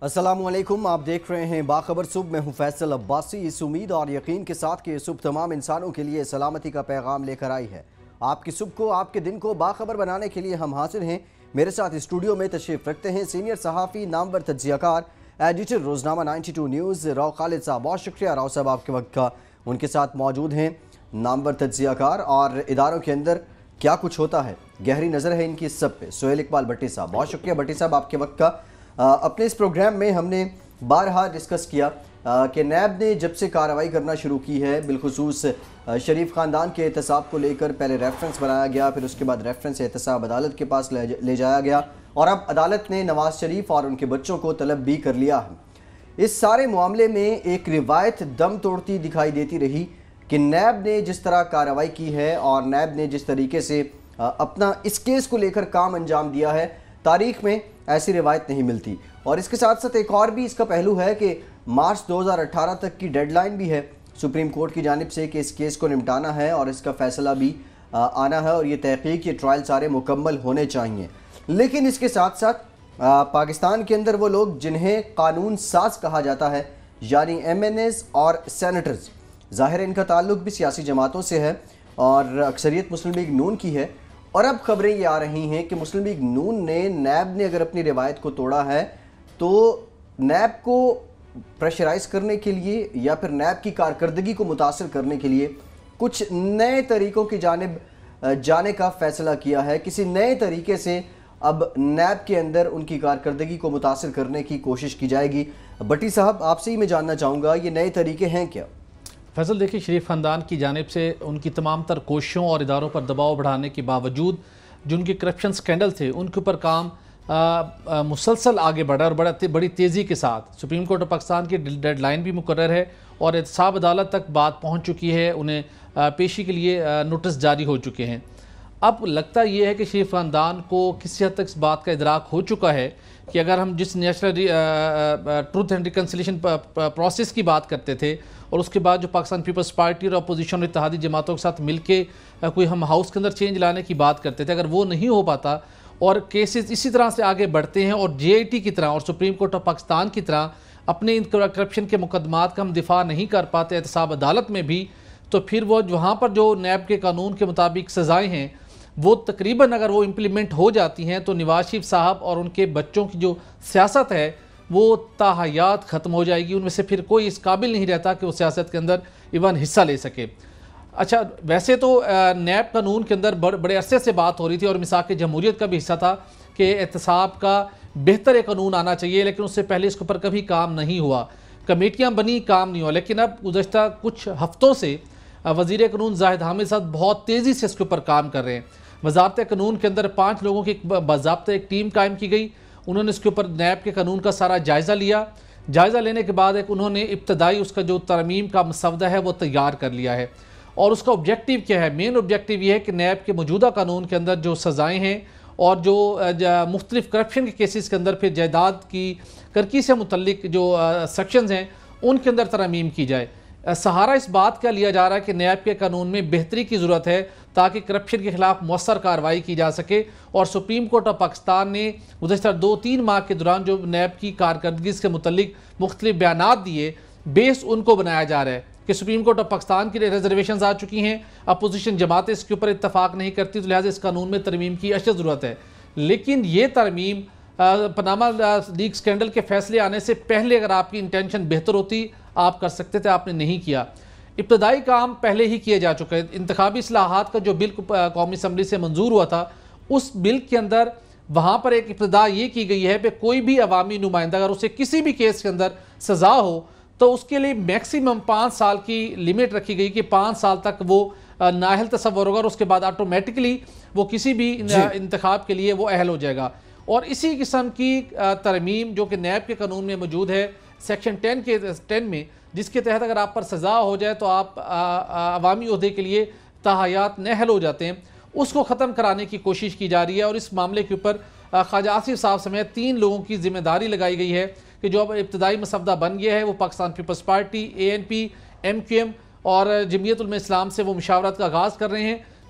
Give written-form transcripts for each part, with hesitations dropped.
अस्सलामुअलैकुम, आप देख रहे हैं बाखबर सुबह। मैं हूं फैसल अब्बासी। इस उम्मीद और यकीन के साथ कि सुबह तमाम इंसानों के लिए सलामती का पैगाम लेकर आई है। आपकी सुबह को, आपके दिन को बाखबर बनाने के लिए हम हाजिर हैं। मेरे साथ स्टूडियो में तशरीफ रखते हैं सीनियर सहाफ़ी, नामवर तज्जियाकार, एडिटर रोजनामा 92 न्यूज़ राव खालिद साहब। बहुत शुक्रिया राव साहब आपके वक्त का। उनके साथ मौजूद हैं नामवर तज्जियाकार और इदारों के अंदर क्या कुछ होता है, गहरी नज़र है इनकी इस सब पे, सोहेल इकबाल भट्टी साहब। बहुत शुक्रिया भट्टी साहब आपके वक्त का। अपने इस प्रोग्राम में हमने बारहा डिस्कस किया कि नैब ने जब से कार्रवाई करना शुरू की है, बिलखुसूस शरीफ ख़ानदान के एहतसाब को लेकर पहले रेफरेंस बनाया गया, फिर उसके बाद रेफरेंस एहतसाब अदालत के पास ले जाया गया और अब अदालत ने नवाज शरीफ और उनके बच्चों को तलब भी कर लिया है। इस सारे मामले में एक रिवायत दम तोड़ती दिखाई देती रही कि नैब ने जिस तरह कार्रवाई की है और नैब ने जिस तरीके से अपना इस केस को लेकर काम अंजाम दिया है, तारीख में ऐसी रिवायत नहीं मिलती। और इसके साथ साथ एक और भी इसका पहलू है कि मार्च 2018 तक की डेडलाइन भी है सुप्रीम कोर्ट की जानिब से कि इस केस को निपटाना है और इसका फैसला भी आना है और ये तहकीक, ये ट्रायल सारे मुकम्मल होने चाहिए। लेकिन इसके साथ साथ पाकिस्तान के अंदर वो लोग जिन्हें कानून साज कहा जाता है, यानी MNAs और सेनेटर्स, ज़ाहिर है इनका ताल्लुक भी सियासी जमातों से है और अक्सरियत मुस्लिम लीग नून की है। और अब खबरें ये आ रही हैं कि मुस्लिम लीग नून ने, नैब ने अगर अपनी रिवायत को तोड़ा है तो नैब को प्रेशराइज करने के लिए या फिर नैब की कारकर्दगी को मुतासर करने के लिए कुछ नए तरीक़ों की जानिब जाने का फ़ैसला किया है। किसी नए तरीके से अब नैब के अंदर उनकी कारकर्दगी को मुतासर करने की कोशिश की जाएगी। भट्टी साहब, आपसे ही मैं जानना चाहूँगा, ये नए तरीके हैं क्या? फैसल, देखिए, शरीफ ख़ानदान की जानिब से उनकी तमाम तर कोशिशों और इदारों पर दबाव बढ़ाने के बावजूद जो उनके करप्शन स्कैंडल थे उनके ऊपर काम मुसलसल आगे बढ़ा और बड़ी तेज़ी के साथ सुप्रीम कोर्ट ऑफ पाकिस्तान की डेडलाइन भी मुकर्रर है और एहतसाब अदालत तक बात पहुँच चुकी है, उन्हें पेशी के लिए नोटिस जारी हो चुके हैं। अब लगता ये है कि शरीफ ख़ानदान को किसी हद तक इस बात का इदराक हो चुका है कि अगर हम जिस national truth and reconciliation process की बात करते थे और उसके बाद जो पाकिस्तान पीपल्स पार्टी और अपोजिशन और इत्तेहादी जमातों के साथ मिलके कोई हम हाउस के अंदर चेंज लाने की बात करते थे, अगर वो नहीं हो पाता और केसेस इसी तरह से आगे बढ़ते हैं और JIT की तरह और सुप्रीम कोर्ट ऑफ पाकिस्तान की तरह अपने इन करप्शन के मुकदमात का हम दिफा नहीं कर पाते एहतसाब अदालत में भी, तो फिर वो वहाँ पर जो नैब के कानून के मुताबिक सज़ाएँ हैं वो तकरीबन अगर वो इम्प्लीमेंट हो जाती हैं तो नवाज शरीफ साहब और उनके बच्चों की जो सियासत है वो ताहयात ख़त्म हो जाएगी। उनमें से फिर कोई इस काबिल नहीं रहता कि वो सियासत के अंदर इवन हिस्सा ले सके। अच्छा, वैसे तो नैब कानून के अंदर बड़े अरसे से बात हो रही थी और मिसाक जमहूरियत का भी हिस्सा था कि एहतसाब का बेहतर एक कानून आना चाहिए, लेकिन उससे पहले इसके ऊपर कभी काम नहीं हुआ, कमेटियाँ बनी, काम नहीं हुआ। लेकिन अब गुज़श्ता कुछ हफ्तों से वज़ीर कानून जाहिद हामिद साहब बहुत तेज़ी से इसके ऊपर काम कर रहे हैं। वजारत कानून के अंदर 5 लोगों की बाज़ाब्ता एक टीम कायम की गई। उन्होंने इसके ऊपर नैब के कानून का सारा जायज़ा लिया। जायज़ा लेने के बाद एक उन्होंने इब्तदाई उसका जो तरमीम का मसवदा है वो तैयार कर लिया है और उसका ऑब्जेक्टिव क्या है? मेन ऑब्जेक्टिव ये है कि नैब के मौजूदा कानून के अंदर जो सज़ाएँ हैं और जो मुख्तलिफ करप्शन के केसेस के अंदर फिर जायदाद की करकी से मुतल्लिक जो सेक्शंस हैं उनके अंदर तरमीम की जाए। सहारा इस बात का लिया जा रहा है कि नैब के कानून में बेहतरी की ज़रूरत है ताकि करप्शन के खिलाफ मौसर कार्रवाई की जा सके। और सुप्रीम कोर्ट ऑफ पाकिस्तान ने गुज़श्ता 2-3 माह के दौरान जो नैब की कारकर्दगी से मुतल्लिक मुख्तलिफ बयानात दिए, बेस उनको बनाया जा रहा है कि सुप्रीम कोर्ट ऑफ पाकिस्तान की रिजर्वेशन आ चुकी हैं, अपोजिशन जमातें इसके ऊपर इत्तफाक नहीं करती, तो लिहाजा इस कानून में तरमीम की अशद ज़रूरत है। लेकिन ये तरमीम पनामा लीक स्कैंडल के फैसले आने से पहले अगर आपकी इंटेंशन बेहतर होती आप कर सकते थे, आपने नहीं किया। इब्तदाई काम पहले ही किए जा चुके हैं। इंतखाबी इस्लाहात का जो बिल कौमी असम्बली से मंजूर हुआ था, उस बिल के अंदर वहाँ पर एक इब्तदा ये की गई है कि कोई भी अवामी नुमाइंदा अगर उसे किसी भी केस के अंदर सज़ा हो तो उसके लिए मैक्सिमम 5 साल की लिमिट रखी गई कि 5 साल तक वो नाअहल तसव्वुर होगा और उसके बाद ऑटोमेटिकली वो किसी भी इंतखाब के लिए वो अहल हो जाएगा। और इसी किस्म की तरमीम जो कि नैब के कानून में मौजूद है सेक्शन 10 में, जिसके तहत अगर आप पर सज़ा हो जाए तो आप अवामी ओहदे के लिए ताहयात नाअहल हो जाते हैं, उसको ख़त्म कराने की कोशिश की जा रही है। और इस मामले के ऊपर ख्वाजा आसिफ साहब समेत 3 लोगों की जिम्मेदारी लगाई गई है कि जो अब इब्तदाई मसवदा बन गया है वो Pakistan peoples party, ANP, MQM और जमीयत उलमा इस्लाम से वो मुशावरत का आगाज़ कर रहे हैं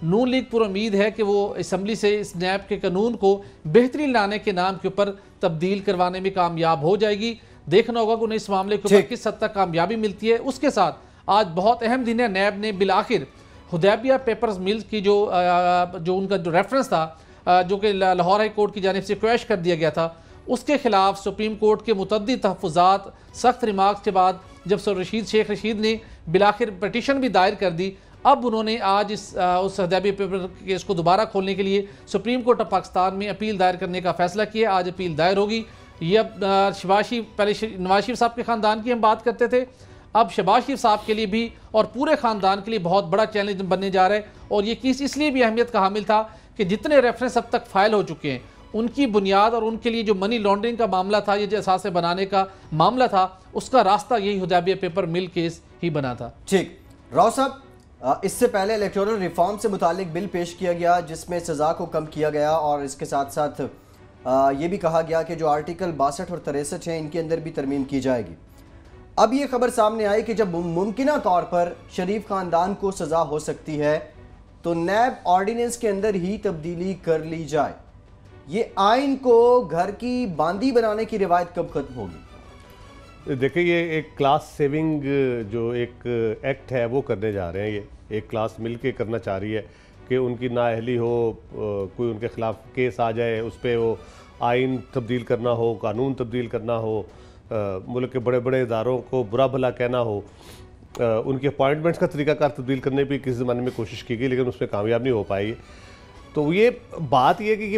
नून लीग पर उम्मीद है कि वो असम्बली से इस नैब के कानून को बेहतरी लाने के नाम के ऊपर तब्दील करवाने में कामयाब हो जाएगी। देखना होगा कि उन्हें इस मामले के ऊपर किस हद तक कामयाबी मिलती है। उसके साथ आज बहुत अहम दिन है, नैब ने बिलाखिर हुदैबिया पेपर्स मिल्स की जो उनका जो रेफरेंस था, जो कि लाहौर हाई कोर्ट की जानिब से क्वैश कर दिया गया था, उसके खिलाफ सुप्रीम कोर्ट के मुतअद्दिद तहफ़्फ़ुज़ात सख्त रिमार्क्स के बाद जब सर शेख रशीद ने बिलाखिर पटिशन भी दायर कर दी, अब उन्होंने आज उस हुदैबिया पेपर केस को दोबारा खोलने के लिए सुप्रीम कोर्ट ऑफ पाकिस्तान में अपील दायर करने का फैसला किया। आज अपील दायर होगी। ये अब शहबाज शरीफ, पहले नवाज शरीफ साहब के ख़ानदान की हम बात करते थे, अब शहबाज शरीफ साहब के लिए भी और पूरे ख़ानदान के लिए बहुत बड़ा चैलेंज बनने जा रहा है। और ये केस इसलिए भी अहमियत का हामिल था कि जितने रेफरेंस अब तक फाइल हो चुके हैं उनकी बुनियाद और उनके लिए जो मनी लॉन्ड्रिंग का मामला था, ये जो असासे बनाने का मामला था, उसका रास्ता यही हुदैबिया पेपर मिल केस ही बना था। ठीक, राव साहब, इससे पहले इलेक्टोरल रिफॉर्म से मुतालिक बिल पेश किया गया जिसमें सज़ा को कम किया गया और इसके साथ साथ ये भी कहा गया कि जो आर्टिकल 62 और 63 हैं इनके अंदर भी तरमीम की जाएगी। अब ये खबर सामने आई कि जब मुमकिना तौर पर शरीफ खानदान को सज़ा हो सकती है तो नैब ऑर्डिनेंस के अंदर ही तब्दीली कर ली जाए। ये आइन को घर की बांदी बनाने की रिवायत कब खत्म होगी? देखिए, ये एक क्लास सेविंग जो एक एक्ट है वो करने जा रहे हैं। ये एक क्लास मिल के करना चाह रही है कि उनकी नाअहली हो, कोई उनके ख़िलाफ़ केस आ जाए, उस पर वो आइन तब्दील करना हो, कानून तब्दील करना हो, मुल्क के बड़े बड़े इदारों को बुरा भला कहना हो, उनके अपॉइंटमेंट्स का तरीक़ाकार तब्दील करने की किस ज़माने में कोशिश की गई लेकिन उसमें कामयाब नहीं हो पाई। तो ये बात ये कि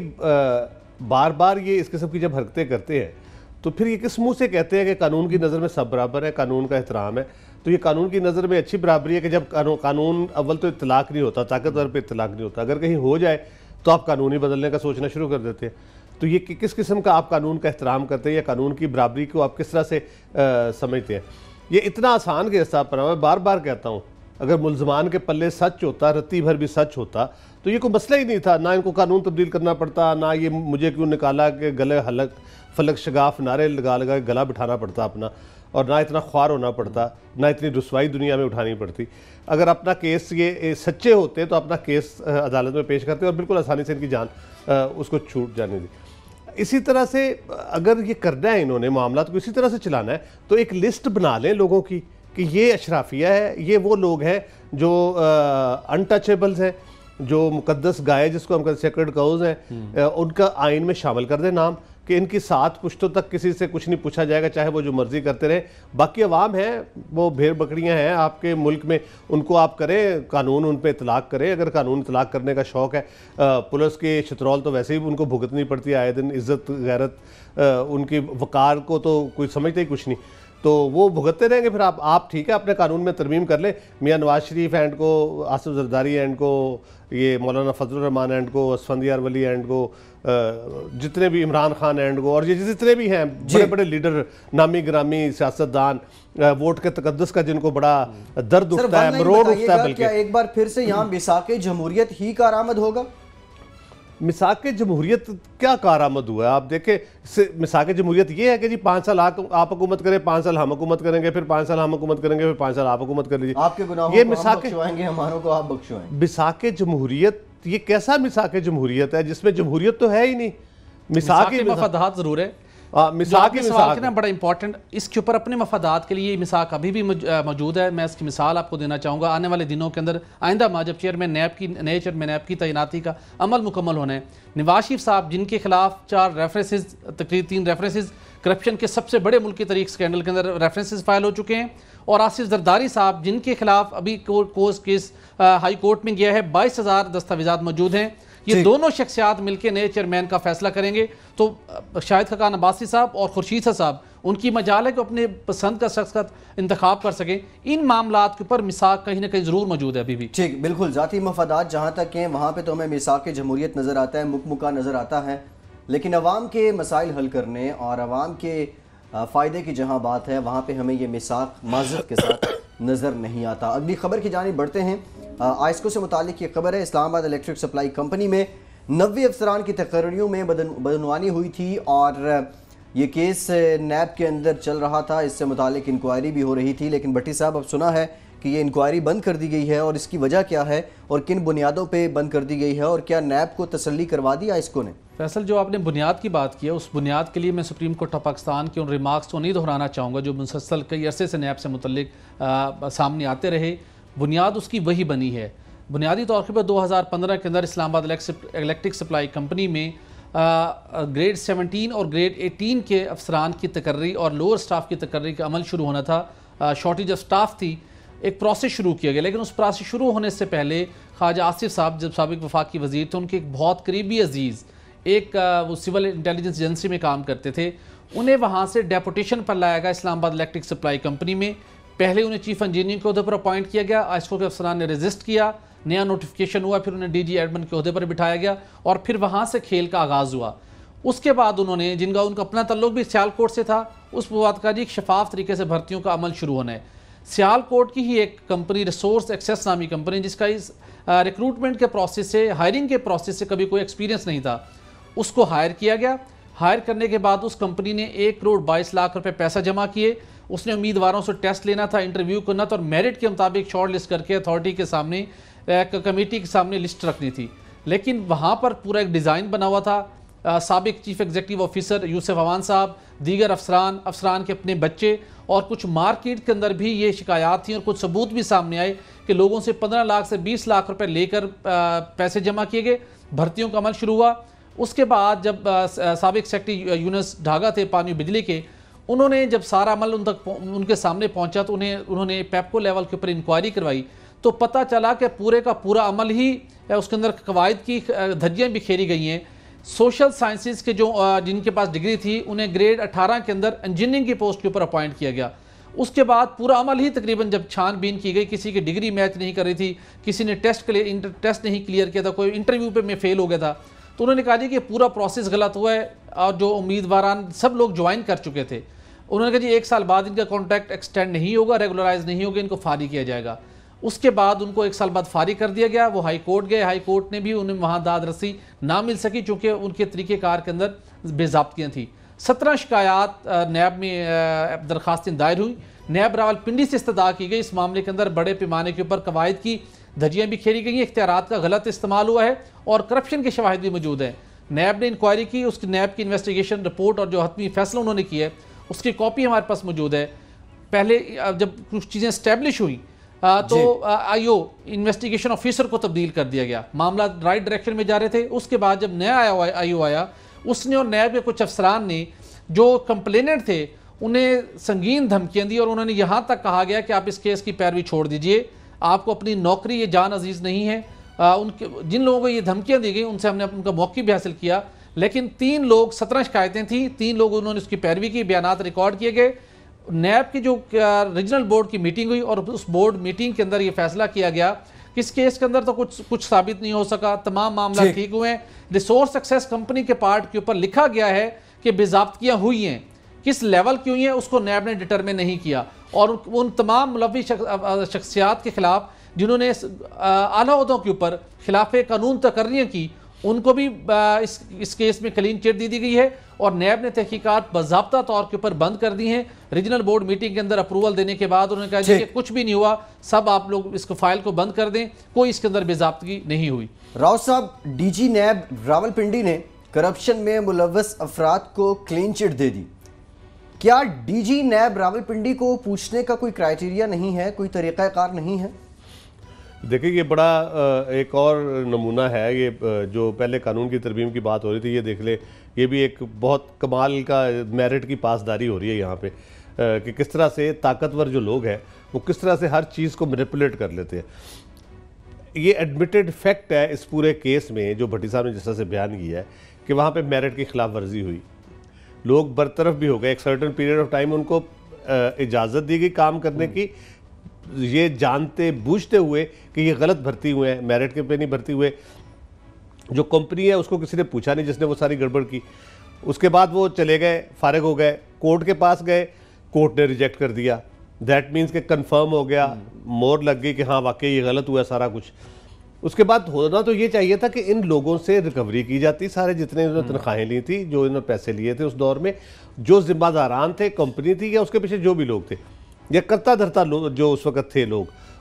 बार बार ये इस किस्म की जब हरकतें करते हैं तो फिर ये किस मुँह से कहते हैं कि कानून की नज़र में सब बराबर है, कानून का एहतराम है। तो ये कानून की नज़र में अच्छी बराबरी है कि जब कानून अव्वल तो इत्तलाक नहीं होता, ताकतवर पे इत्तलाक नहीं होता, अगर कहीं हो जाए तो आप कानून ही बदलने का सोचना शुरू कर देते हैं। तो ये किस किस्म का आप कानून का एहतराम करते हैं या कानून की बराबरी को आप किस तरह से समझते हैं? ये इतना आसान के हिसाब पर मैं बार बार कहता हूँ, अगर मुल्ज़मान के पल्ले सच होता, रत्ती भर भी सच होता, तो ये कोई मसला ही नहीं था। ना इनको कानून तब्दील करना पड़ता, ना ये मुझे क्यों निकाला कि गले हलक फलक शगाफ नारे लगा लगा के गला बिठाना पड़ता अपना, और ना इतना ख्वार होना पड़ता, ना इतनी रुसवाई दुनिया में उठानी पड़ती। अगर अपना केस ये सच्चे होते तो अपना केस अदालत में पेश करते और बिल्कुल आसानी से इनकी जान उसको छूट जाने दी। इसी तरह से अगर ये करना है, इन्होंने मामला को इसी तरह से चलाना है, तो एक लिस्ट बना लें लोगों की कि ये अशराफिया है, ये वो लोग हैं जो अनटचेबल्स हैं, जो मुकद्दस गाय जिसको हम कहते हैं सेक्रेड काउज हैं, उनका आइन में शामिल कर दें नाम कि इनकी 7 पुश्तों तक किसी से कुछ नहीं पूछा जाएगा, चाहे वो जो मर्जी करते रहे। बाकी अवाम है, वो भेड़ बकरियां हैं आपके मुल्क में, उनको आप करें, कानून उन पर इतलाक करें अगर कानून इतलाक करने का शौक़ है। पुलिस की शतरौल तो वैसे ही उनको भुगतनी पड़ती है आए दिन, इज़्ज़त गैरत उनकी वक़ार को तो कोई समझते ही कुछ नहीं, तो वो भुगतते रहेंगे। फिर आप ठीक है अपने कानून में तरमीम कर ले, मियाँ नवाज शरीफ एंड को, आसिफ जरदारी एंड को, ये मौलाना फजलुर रहमान एंड को, असफंदियार वली एंड को, जितने भी इमरान खान एंड को, और ये जितने भी हैं बड़े बड़े लीडर, नामी ग्रामी सियासतदान, वोट के तकद्दुस का जिनको बड़ा दर्द उठता है, मरोड़ उठता है। बल्कि एक बार फिर से यहाँ मिसाक़े जमहूरियत ही कारआमद होगा? मिसाक़े जमहूरियत क्या कारआमद हुआ है? आप देखें, मिसाक़े जमहूरियत ये है कि जी 5 साल आप हुकूमत करें, 5 साल हम हुकूमत करेंगे, फिर 5 साल हम हुकूमत करेंगे, फिर 5 साल आप हुकूमत कर लीजिए। आपके गुनाहों को हम बख्शवाएंगे, हमारों को आप बख्शवाएंगे। मिसाक़े जमहूरियत, ये कैसा मिसाक़े जमहूरियत है जिसमें जमहूरियत तो है ही नहीं। मिसाक़े मफादात ज़रूर है। मिसाक़ सवाल ना बड़ा इंपॉर्टेंट, इसके ऊपर अपने मफादात के लिए मिसाक़ अभी भी मौजूद है। मैं इसकी मिसाल आपको देना चाहूँगा। आने वाले दिनों के अंदर आइंदा माह जब नए चेयरमैन नैब की तैनाती का अमल मुकम्मल होना है, नवाज शरीफ साहब जिनके खिलाफ 4 रेफरेंसेज, तकरीबन 3 रेफरेंसेज करप्शन के सबसे बड़े मुल्की तरीक स्कैंडल के अंदर रेफरेंसेज फाइल हो चुके हैं, और आसिफ जरदारी साहब जिनके खिलाफ अभी कोर्ट केस हाई कोर्ट में गया है, 22,000 दस्तावेजात मौजूद हैं। ये दोनों शख्सियात मिलकर नए चेयरमैन का फैसला करेंगे। तो शाहिद खाकान अब्बासी साहब और खुर्शीद साहब, उनकी मजाल है कि अपने पसंद का शख्स का इंतखाब कर सकें। इन मामलात के ऊपर मिसाक कहीं ना कहीं ज़रूर मौजूद है अभी भी। ठीक, बिल्कुल। ज़ाती मफादात जहाँ तक हैं वहाँ पर तो हमें मिसाक जमहूरियत नज़र आता है, मुकमुका नज़र आता है, लेकिन अवाम के मसाइल हल करने और अवाम के फ़ायदे की जहाँ बात है वहाँ पर हमें ये मिसाक माज़रत के साथ नज़र नहीं आता। अगली खबर की जानिब बढ़ते हैं। आइस्को से मुतालिक ये खबर है, इस्लामाबाद इलेक्ट्रिक सप्लाई कंपनी में 90 अफसरान की तकर्रियों में बदनवानी हुई थी और ये केस नैब के अंदर चल रहा था। इससे मुतालिक इंक्वायरी भी हो रही थी, लेकिन भट्टी साहब अब सुना है कि ये इंक्वायरी बंद कर दी गई है और इसकी वजह क्या है और किन बुनियादों पे बंद कर दी गई है, और क्या नैब को तसल्ली करवा दिया इसको ने? फैसल, जो आपने बुनियाद की बात की है, उस बुनियाद के लिए मैं सुप्रीम कोर्ट ऑफ पाकिस्तान के उन रिमार्क्स को नहीं दोहराना चाहूँगा जो मुसलसल कई अरसे से नैब से मुतल्लिक सामने आते रहे। बुनियाद उसकी वही बनी है। बुनियादी तौर पर 2015 के अंदर इस्लामाबाद इलेक्ट्रिक सप्लाई कंपनी में ग्रेड 17 और ग्रेड 18 के अफसरान की तकर्री और लोअर स्टाफ की तकर्री का अमल शुरू होना था। शॉर्टेज ऑफ स्टाफ थी, एक प्रोसेस शुरू किया गया, लेकिन उस प्रोसेस शुरू होने से पहले ख्वाजा आसिफ साहब जब साबिक वफाकी वज़ीर थे, उनके एक बहुत करीबी अजीज़ एक वो सिविल इंटेलिजेंस एजेंसी में काम करते थे, उन्हें वहाँ से डेपुटेशन पर लाया गया इस्लामाबाद इलेक्ट्रिक सप्लाई कंपनी में। पहले उन्हें चीफ इंजीनियर के अहदे पर अपॉइंट किया गया, आईएसओ के अफसरान ने रजिस्ट किया, नया नोटिफिकेशन हुआ, फिर उन्हें डीजी एडमिन के अहदे पर बिठाया गया और फिर वहाँ से खेल का आगाज़ हुआ। उसके बाद उन्होंने, जिनका उनका अपना तल्लुक भी सियालकोट से था, उस बात का एक शफाफ तरीके से भर्तियों का अमल शुरू होना है। सियालकोट की ही एक कंपनी रिसोर्स एक्सेस नामी कंपनी, जिसका इस रिक्रूटमेंट के प्रोसेस से, हायरिंग के प्रोसेस से कभी कोई एक्सपीरियंस नहीं था, उसको हायर किया गया। हायर करने के बाद उस कंपनी ने 1 करोड़ 22 लाख रुपए पैसा जमा किए। उसने उम्मीदवारों से टेस्ट लेना था, इंटरव्यू करना था और मेरिट के मुताबिक शॉर्ट लिस्ट करके अथॉरिटी के सामने, कमेटी के सामने लिस्ट रखनी थी। लेकिन वहाँ पर पूरा एक डिज़ाइन बना हुआ था। साबिक chief executive officer Yousuf Awan sahab, दीगर अफसरान के अपने बच्चे और कुछ मार्केट के अंदर भी ये शिकायत थी और कुछ सबूत भी सामने आए कि लोगों से 15 लाख से 20 लाख रुपए लेकर पैसे जमा किए गए। भर्तियों का अमल शुरू हुआ। उसके बाद जब साबिक सेक्रेटरी यूनुस ढागा थे पानी बिजली के, उन्होंने जब सारा अमल उनके सामने पहुंचा तो उन्होंने पेपको लेवल के ऊपर इंक्वायरी करवाई, तो पता चला कि पूरे का पूरा अमल ही, उसके अंदर कवायद की धज्जियाँ बिखेरी गई हैं। सोशल साइंसेज के जो जिनके पास डिग्री थी, उन्हें ग्रेड 18 के अंदर इंजीनियरिंग की पोस्ट के ऊपर अपॉइंट किया गया। उसके बाद पूरा अमल ही तकरीबन जब छानबीन की गई, किसी की डिग्री मैच नहीं कर रही थी, किसी ने टेस्ट नहीं क्लियर किया था, कोई इंटरव्यू पे में फेल हो गया था, तो उन्होंने कहा जी कि पूरा प्रोसेस गलत हुआ है और जो उम्मीदवार सब लोग ज्वाइन कर चुके थे, उन्होंने कहा जी 1 साल बाद इनका कॉन्ट्रैक्ट एक्सटेंड नहीं होगा, रेगुलराइज नहीं होगा, इनको फारिग किया जाएगा। उसके बाद उनको 1 साल बाद फारिग कर दिया गया। वो हाई कोर्ट गए, हाई कोर्ट ने भी उन्हें वहाँ दाद रसी ना मिल सकी चूँकि उनके तरीक़ेकार के अंदर बेज़ाब्तियाँ थी। 17 शिकायत नैब में दरख्वास्तें दायर हुई। नैब रावलपिंडी से इस्तदा की गई। इस मामले के अंदर बड़े पैमाने के ऊपर कवायद की धज्जियाँ भी खेली गई हैं, इख्तियारात का गलत इस्तेमाल हुआ है और करप्शन के शवाहिद भी मौजूद हैं। नैब ने इंक्वायरी की, उसकी नैब की इन्वेस्टिगेशन रिपोर्ट और जो हतमी फैसला उन्होंने किया है उसकी कॉपी हमारे पास मौजूद है। पहले जब कुछ चीज़ें स्टैब्लिश हुई तो आईओ इन्वेस्टिगेशन ऑफिसर को तब्दील कर दिया गया, मामला राइट डायरेक्शन में जा रहे थे। उसके बाद जब नया आईओ आया, उसने और नैब के कुछ अफसरान ने जो कंप्लेनेंट थे उन्हें संगीन धमकियाँ दी और उन्होंने यहाँ तक कहा गया कि आप इस केस की पैरवी छोड़ दीजिए, आपको अपनी नौकरी ये जान अजीज़ नहीं है। उनके जिन लोगों को ये धमकियाँ दी गई उनसे हमने उनका मौक़िफ़ भी हासिल किया, लेकिन 3 लोग, 17 शिकायतें थी, 3 लोग उन्होंने उसकी पैरवी की, बयानात रिकॉर्ड किए गए। नैब की जो रीजनल बोर्ड की मीटिंग हुई और उस बोर्ड मीटिंग के अंदर ये फैसला किया गया कि इस केस के अंदर तो कुछ साबित नहीं हो सका, तमाम मामला ठीक हुए हैं। रिसोर्स एक्सेस कंपनी के पार्ट के ऊपर लिखा गया है कि बेज़ाब्तियाँ हुई हैं, किस लेवल की हुई हैं उसको नैब ने डिटरमिन नहीं किया और उन तमाम मुलव्विस शख्सियात के खिलाफ जिन्होंने आला ओहदों के ऊपर खिलाफ कानून तकर्रियाँ की, उनको भी इस केस में क्लीन चिट दी गई है और नैब ने तहकीकात बाज़ाब्ता तौर के ऊपर बंद कर दी हैं। रीजनल बोर्ड मीटिंग के अंदर अप्रूवल देने के बाद उन्होंने कहा कि कुछ भी नहीं हुआ, सब आप लोग इसको फाइल को बंद कर दें, कोई इसके अंदर बेज़ाब्तगी नहीं हुई। राव साहब, डीजी नैब रावलपिंडी ने करप्शन में मुलव्वस अफराद को क्लीन चिट दे दी। क्या डीजी नैब रावलपिंडी को पूछने का कोई क्राइटेरिया नहीं है, कोई तरीक़ाकार नहीं है? देखिए, ये बड़ा एक और नमूना है। ये जो पहले कानून की तरमीम की बात हो रही थी, ये देख ले, ये भी एक बहुत कमाल का मेरिट की पासदारी हो रही है यहाँ पे कि किस तरह से ताकतवर जो लोग हैं वो किस तरह से हर चीज़ को मैनिपुलेट कर लेते हैं। ये एडमिटेड फैक्ट है इस पूरे केस में, जो भट्टी साहब ने जिस तरह से बयान किया है कि वहाँ पे मेरिट की खिलाफ वर्जी हुई, लोग बरतरफ भी हो गए। एक सर्टेन पीरियड ऑफ टाइम उनको इजाज़त दी गई काम करने की, ये जानते बूझते हुए कि ये गलत भर्ती हुए हैं, मेरिट के पे नहीं भर्ती हुए। जो कंपनी है उसको किसी ने पूछा नहीं जिसने वो सारी गड़बड़ की। उसके बाद वो चले गए, फारिग हो गए, कोर्ट के पास गए, कोर्ट ने रिजेक्ट कर दिया। दैट मीन्स कि कंफर्म हो गया, मोहर लग गई कि हाँ वाकई ये गलत हुआ सारा कुछ। उसके बाद होना तो ये चाहिए था कि इन लोगों से रिकवरी की जाती, सारे जितने इन्होंने तनख्वाहें ली थी, जो इन्होंने पैसे लिए थे उस दौर में, जो जिम्मेदारान थे, कंपनी थी या उसके पीछे जो भी लोग थे या करता धरता जो उस वक्त थे लोग,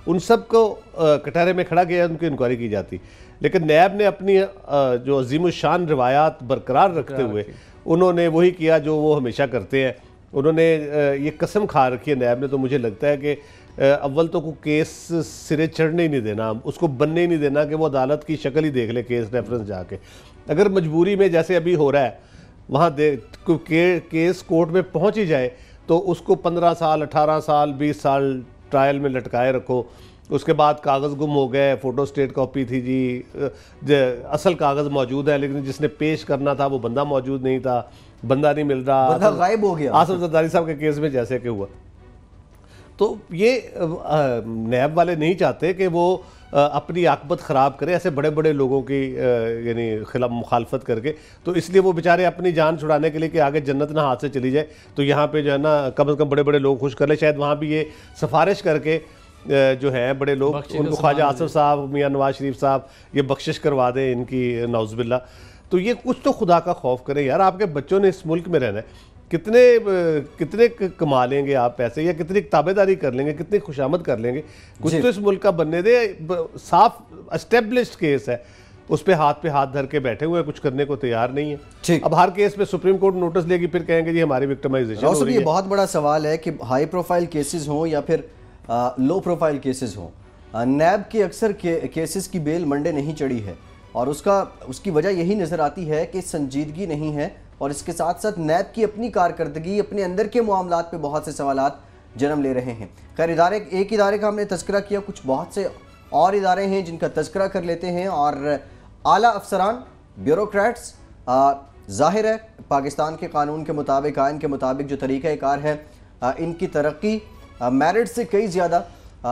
उन सब को कटहरे में खड़ा किया, उनकी इंक्वायरी की जाती। लेकिन नैब ने अपनी जो अजीम शान रवायात बरकरार रखते हुए उन्होंने वही किया जो वो हमेशा करते हैं। उन्होंने ये कसम खा रखी है नैब ने, तो मुझे लगता है कि अव्वल तो कोई केस सिरे चढ़ने ही नहीं देना, उसको बनने ही नहीं देना कि वो अदालत की शक्ल ही देख ले केस रेफरेंस जाके। अगर मजबूरी में जैसे अभी हो रहा है वहाँ केस कोर्ट में पहुँच ही जाए तो उसको 15 साल 18 साल 20 साल ट्रायल में लटकाए रखो। उसके बाद कागज़ गुम हो गए, फ़ोटो स्टेट कॉपी थी जी, असल कागज़ मौजूद है लेकिन जिसने पेश करना था वो बंदा मौजूद नहीं था, बंदा नहीं मिल रहा, बंदा गायब हो गया। आसिफ जरदारी साहब के केस में जैसे कि हुआ। तो ये नैब वाले नहीं चाहते कि वो अपनी आकबत ख़राब करे ऐसे बड़े बड़े लोगों की यानी खिलाफ मुखालफत करके। तो इसलिए वो बेचारे अपनी जान छुड़ाने के लिए कि आगे जन्नत ना हाथ से चली जाए तो यहाँ पे जो है ना कम से कम बड़े बड़े लोग खुश कर ले, शायद वहाँ भी ये सिफारिश करके जो हैं बड़े लोग उनको ख्वाजा आसिफ साहब, मियाँ नवाज शरीफ साहब ये बख्शिश करवा दें इनकी, नौज़ुबिल्ला। तो ये कुछ तो खुदा का खौफ करें यार, आपके बच्चों ने इस मुल्क में रहना है, कितने कमा लेंगे आप पैसे, या कितनी ताबेदारी कर लेंगे, कितनी खुशामद कर लेंगे, कुछ तो इस मुल्क का बनने दे। साफ एस्टेब्लिश्ड केस है, उस पे हाथ धर के बैठे हुए कुछ करने को तैयार नहीं है। अब हर केस पे सुप्रीम कोर्ट नोटिस लेगी, फिर कहेंगे जी हमारी विक्टिमाइजेशन हो रही है। ये बहुत बड़ा सवाल है कि हाई प्रोफाइल केसेस हों या फिर लो प्रोफाइल केसेस हों, नैब के अक्सर केसेस की बेल मंडे नहीं चढ़ी है और उसकी वजह यही नज़र आती है कि संजीदगी नहीं है और इसके साथ साथ नैब की अपनी कारकर्दगी, अपने अंदर के मामलात पे बहुत से सवालात जन्म ले रहे हैं। खैर एक इदारे का हमने तस्करा किया, कुछ बहुत से और इदारे हैं जिनका तस्करा कर लेते हैं और आला अफसरान, ब्यूरोक्रेट्स, जाहिर है पाकिस्तान के कानून के मुताबिक, आइन के मुताबिक जो तरीक़ाकार है इनकी तरक्की मेरिट से कई ज़्यादा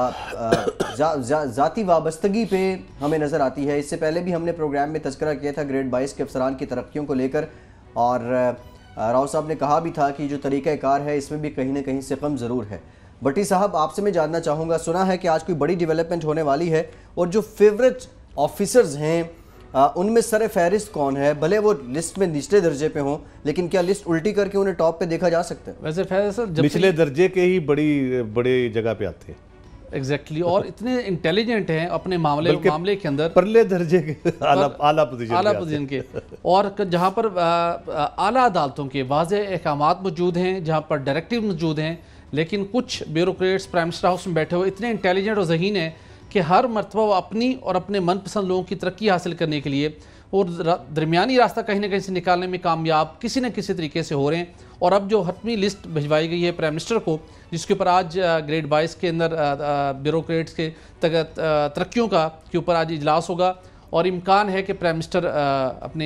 ज़ाती वाबस्तगी पे हमें नज़र आती है। इससे पहले भी हमने प्रोग्राम में तस्करा किया था ग्रेड 22 के अफसरान की तरक्कियों को लेकर और राव साहब ने कहा भी था कि जो तरीक़ाकार है इसमें भी कहीं ना कहीं से कम ज़रूर है। भट्टी साहब, आपसे मैं जानना चाहूँगा, सुना है कि आज कोई बड़ी डेवलपमेंट होने वाली है और जो फेवरेट ऑफिसर्स हैं उनमें सर फहरिस्त कौन है? भले वो लिस्ट में निचले दर्जे पे हों, लेकिन क्या लिस्ट उल्टी करके उन्हें टॉप पे देखा जा सकता है? वैसे फैसल निचले दर्जे के ही बड़ी जगह पे आते हैं। एग्जैक्टली और इतने इंटेलिजेंट हैं अपने मामले के अंदर, परले दर्जे के आला पोजीशन के, और जहाँ पर आला अदालतों के वाज़ेह अहकामात मौजूद हैं, जहाँ पर डायरेक्टिव मौजूद हैं, लेकिन कुछ ब्यूरोक्रेट्स प्राइम मिनिस्टर हाउस में बैठे हुए इतने इंटेलिजेंट और ज़हीन हैं कि हर मरतबा वो अपनी और अपने मनपसंद लोगों की तरक्की हासिल करने के लिए और दरमियानी रास्ता कहीं ना कहीं से निकालने में कामयाब किसी न किसी तरीके से हो रहे हैं। और अब जो हतमी लिस्ट भिजवाई गई है प्राइम मिनिस्टर को, जिसके ऊपर आज ग्रेड 22 के अंदर ब्यूरोक्रेट्स के तरक्कियों के ऊपर आज इजलास होगा और इम्कान है कि प्राइम मिनिस्टर अपने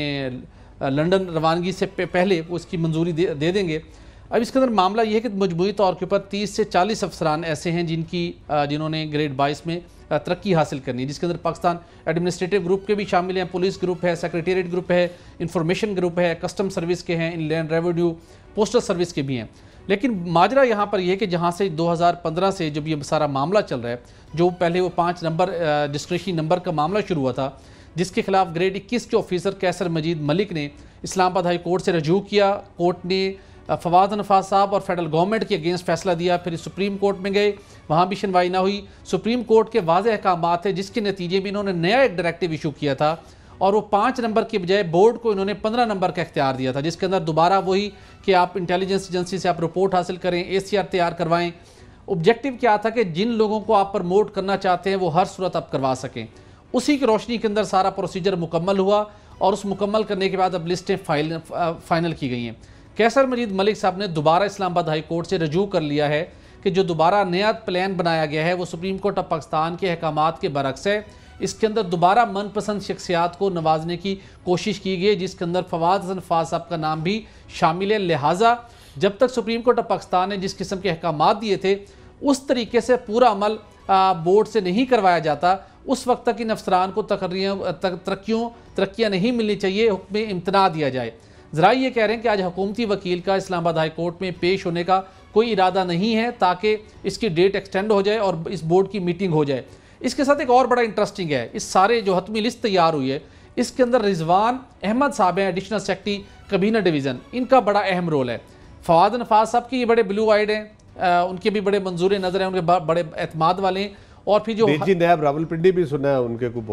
लंदन रवानगी से पहले वो इसकी मंजूरी दे देंगे। अब इसके अंदर मामला ये है कि मजमूई तौर के ऊपर 30 से 40 अफसरान ऐसे हैं जिन्होंने ग्रेड 22 में तरक्की हासिल करनी है, जिसके अंदर पाकिस्तान एडमिनिस्ट्रेटिव ग्रुप के भी शामिल हैं, पुलिस ग्रुप है, सेक्रेटेरिएट ग्रुप है, इंफॉर्मेशन ग्रुप है, कस्टम सर्विस के हैं, इनलैंड रेवेन्यू, पोस्टल सर्विस के भी हैं। लेकिन माजरा यहाँ पर यह है कि जहाँ से 2015 से जब ये सारा मामला चल रहा है, जो पहले वो 5 नंबर डिस्क्रिशनरी नंबर का मामला शुरू हुआ था, जिसके खिलाफ ग्रेड 21 के ऑफिसर कैसर मजीद मलिक ने इस्लामाबाद हाई कोर्ट से रजू किया। कोर्ट ने फवाद नफाज साहब और फेडरल गवर्नमेंट के अगेंस्ट फैसला दिया, फिर सुप्रीम कोर्ट में गए, वहाँ भी सुनवाई ना हुई। सुप्रीम कोर्ट के वाज़ेह अहकामात थे जिसके नतीजे में इन्होंने नया एक डायरेक्टिव इशू किया था और वो 5 नंबर के बजाय बोर्ड को इन्होंने 15 नंबर का इख्तियार दिया था, जिसके अंदर दोबारा वही कि आप इंटेलिजेंस एजेंसी से आप रिपोर्ट हासिल करें, ACR तैयार करवाएं। ऑब्जेक्टिव क्या था कि जिन लोगों को आप प्रमोट करना चाहते हैं वो हर सूरत आप करवा सकें। उसी की रोशनी के अंदर सारा प्रोसीजर मुकम्मल हुआ और उस मुकम्मल करने के बाद अब लिस्टें फाइनल की गई हैं। कैसर मजीद मलिक साहब ने दोबारा इस्लामाबाद हाई कोर्ट से रजू कर लिया है कि जो दोबारा नया प्लान बनाया गया है वो सुप्रीम कोर्ट ऑफ पाकिस्तान के अहकामात के बरक्स है। इसके अंदर दोबारा मनपसंद शख्सियात को नवाजने की कोशिश की गई, जिसके अंदर फवाद हसन फाज साहब का नाम भी शामिल है। लिहाजा जब तक सुप्रीम कोर्ट ऑफ पाकिस्तान ने जिस किस्म के अहकामात दिए थे उस तरीके से पूरा अमल बोर्ड से नहीं करवाया जाता, उस वक्त तक इन अफसरान को तरक्कियाँ नहीं मिलनी चाहिए, हुक्म इम्तना दिया जाए। ज़रा ये कह रहे हैं कि आज हुकूमती वकील का इस्लामाबाद हाई कोर्ट में पेश होने का कोई इरादा नहीं है ताकि इसकी डेट एक्सटेंड हो जाए और इस बोर्ड की मीटिंग हो जाए। इसके साथ एक और बड़ा इंटरेस्टिंग है, इस सारे जो हतमी लिस्ट तैयार हुई है इसके अंदर रिजवान अहमद साहब हैं, एडिशनल सेक्रेटरी कबीना डिवीज़न, इनका बड़ा अहम रोल है। फवाद नफाज साहब की ये बड़े ब्लू आइड हैं, उनके भी बड़े मंजूर नज़र हैं, उनके बड़े एतमाद वाले हैं और फिर जो डीजी नैब रावलपिंडी भी सुना है उनके को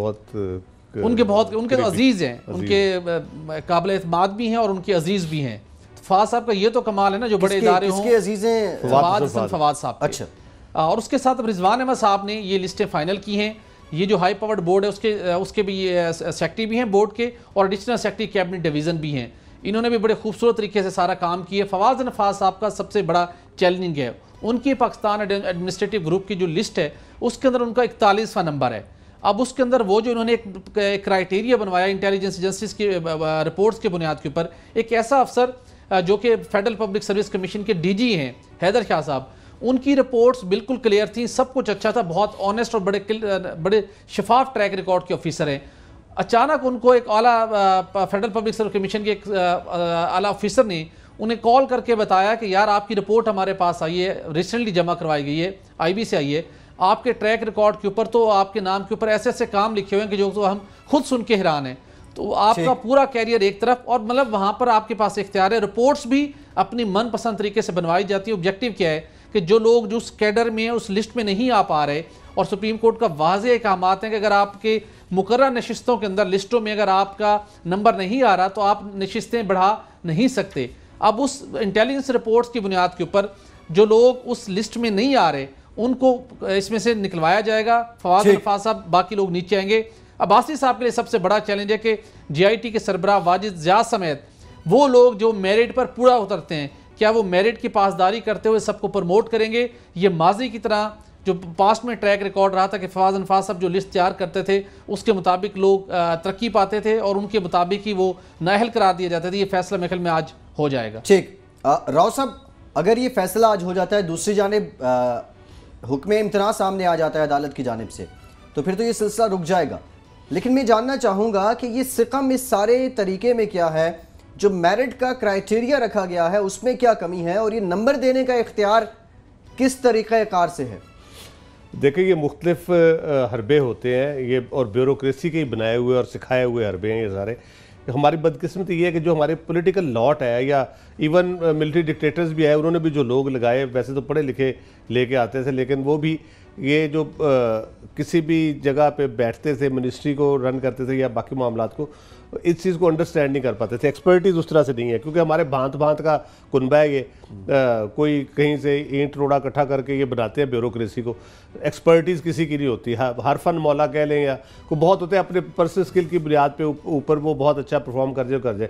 उनके तो अजीज हैं, उनके काबिल एतमाद भी हैं और उनके अजीज भी हैं। फवाद साहब का ये तो कमाल है ना, जो बड़े इदारे हों। किसके अजीज हैं? फवाद साहब। अच्छा। और उसके साथ अब रिजवान अहमद साहब ने ये लिस्टें फाइनल की हैं। ये जो हाई पावर्ड बोर्ड है उसके भी ये सेक्रेटरी भी हैं बोर्ड के, और एडिशनल सेक्रेटरी कैबिनेट डिवीज़न भी हैं। इन्होंने भी बड़े खूबसूरत तरीके से सारा काम किया। फवाद नफाज साहब का सबसे बड़ा चैलेंजिंग है, उनकी पाकिस्तान एडमिनिस्ट्रेटिव ग्रुप की जो लिस्ट है उसके अंदर उनका 41वां नंबर है। अब उसके अंदर वो जो इन्होंने एक क्राइटेरिया बनवाया इंटेलिजेंस एजेंसीज की रिपोर्ट्स के बुनियाद के ऊपर, एक ऐसा अफसर जो कि फेडरल पब्लिक सर्विस कमीशन के डीजी हैं हैदर शाह साहब, उनकी रिपोर्ट्स बिल्कुल क्लियर थी, सब कुछ अच्छा था, बहुत ऑनेस्ट और बड़े शफाफ ट्रैक रिकॉर्ड के ऑफिसर हैं। अचानक उनको एक आला फेडरल पब्लिक सर्विस कमीशन के एक आला ऑफिसर ने उन्हें कॉल करके बताया कि यार आपकी रिपोर्ट हमारे पास आई है, रिसेंटली जमा करवाई गई है, आईबी से आई है, आपके ट्रैक रिकॉर्ड के ऊपर तो आपके नाम के ऊपर ऐसे ऐसे काम लिखे हुए हैं कि जो तो हम खुद सुन के हैरान हैं। तो आपका पूरा कैरियर एक तरफ, और मतलब वहाँ पर आपके पास इख्तियार है, रिपोर्ट्स भी अपनी मनपसंद तरीके से बनवाई जाती है। ऑब्जेक्टिव क्या है कि जो लोग जो उस कैडर में उस लिस्ट में नहीं आ पा रहे, और सुप्रीम कोर्ट का वाज़ेह अहकामात हैं कि अगर आपके मुकर्रर नशिस्तों के अंदर लिस्टों में अगर आपका नंबर नहीं आ रहा तो आप नशिस्तें बढ़ा नहीं सकते। अब उस इंटेलिजेंस रिपोर्ट्स की बुनियाद के ऊपर जो लोग उस लिस्ट में नहीं आ रहे उनको इसमें से निकलवाया जाएगा। फवाद नफाज साहब, बाकी लोग नीचे आएंगे। अब्बासी साहब के लिए सबसे बड़ा चैलेंज है कि जीआईटी के सरबराह वाजिद ज़िया समेत वो लोग जो मेरिट पर पूरा उतरते हैं, क्या वो मेरिट की पासदारी करते हुए सबको प्रमोट करेंगे? ये माजी की तरह जो पास्ट में ट्रैक रिकॉर्ड रहा था कि फवाद नफाज साहब जो लिस्ट तैयार करते थे उसके मुताबिक लोग तरक्की पाते थे और उनके मुताबिक ही वो नाअहल करार दिए जाते थे। ये फैसला मेरे ख्याल में आज हो जाएगा। ठीक, राव साहब, अगर ये फैसला आज हो जाता है, दूसरी जानिब हुक्म इम्तना सामने आ जाता है अदालत की जानिब से, तो फिर तो ये सिलसिला रुक जाएगा। लेकिन मैं जानना चाहूँगा कि ये सिकम इस सारे तरीके में क्या है, जो मेरिट का क्राइटेरिया रखा गया है उसमें क्या कमी है, और ये नंबर देने का इख्तियार किस तरीक़ेकार से है? देखिए, ये मुख्तलिफ हरबे होते हैं ये, और ब्यूरोक्रेसी के बनाए हुए और सिखाए हुए हरबे हैं ये सारे। हमारी बदकिस्मती ये है कि जो हमारे पॉलिटिकल लॉट है, या इवन मिलिट्री डिक्टेटर्स भी है, उन्होंने भी जो लोग लगाए, वैसे तो पढ़े लिखे लेके आते थे, लेकिन वो भी ये जो किसी भी जगह पे बैठते थे, मिनिस्ट्री को रन करते थे या बाकी मामलात को, इस चीज़ को अंडरस्टैंड नहीं कर पाते थे। एक्सपर्टीज़ उस तरह से नहीं है, क्योंकि हमारे भांत भांत का कुनबा है ये। कोई कहीं से ईंट रोड़ा इकट्ठा करके ये बनाते हैं ब्यूरोक्रेसी को। एक्सपर्टीज़ किसी की नहीं होती। हर फन मौला कह लें, या को बहुत होते हैं अपने पर्सनल स्किल की बुनियाद पे ऊपर वो बहुत अच्छा परफॉर्म कर जाए।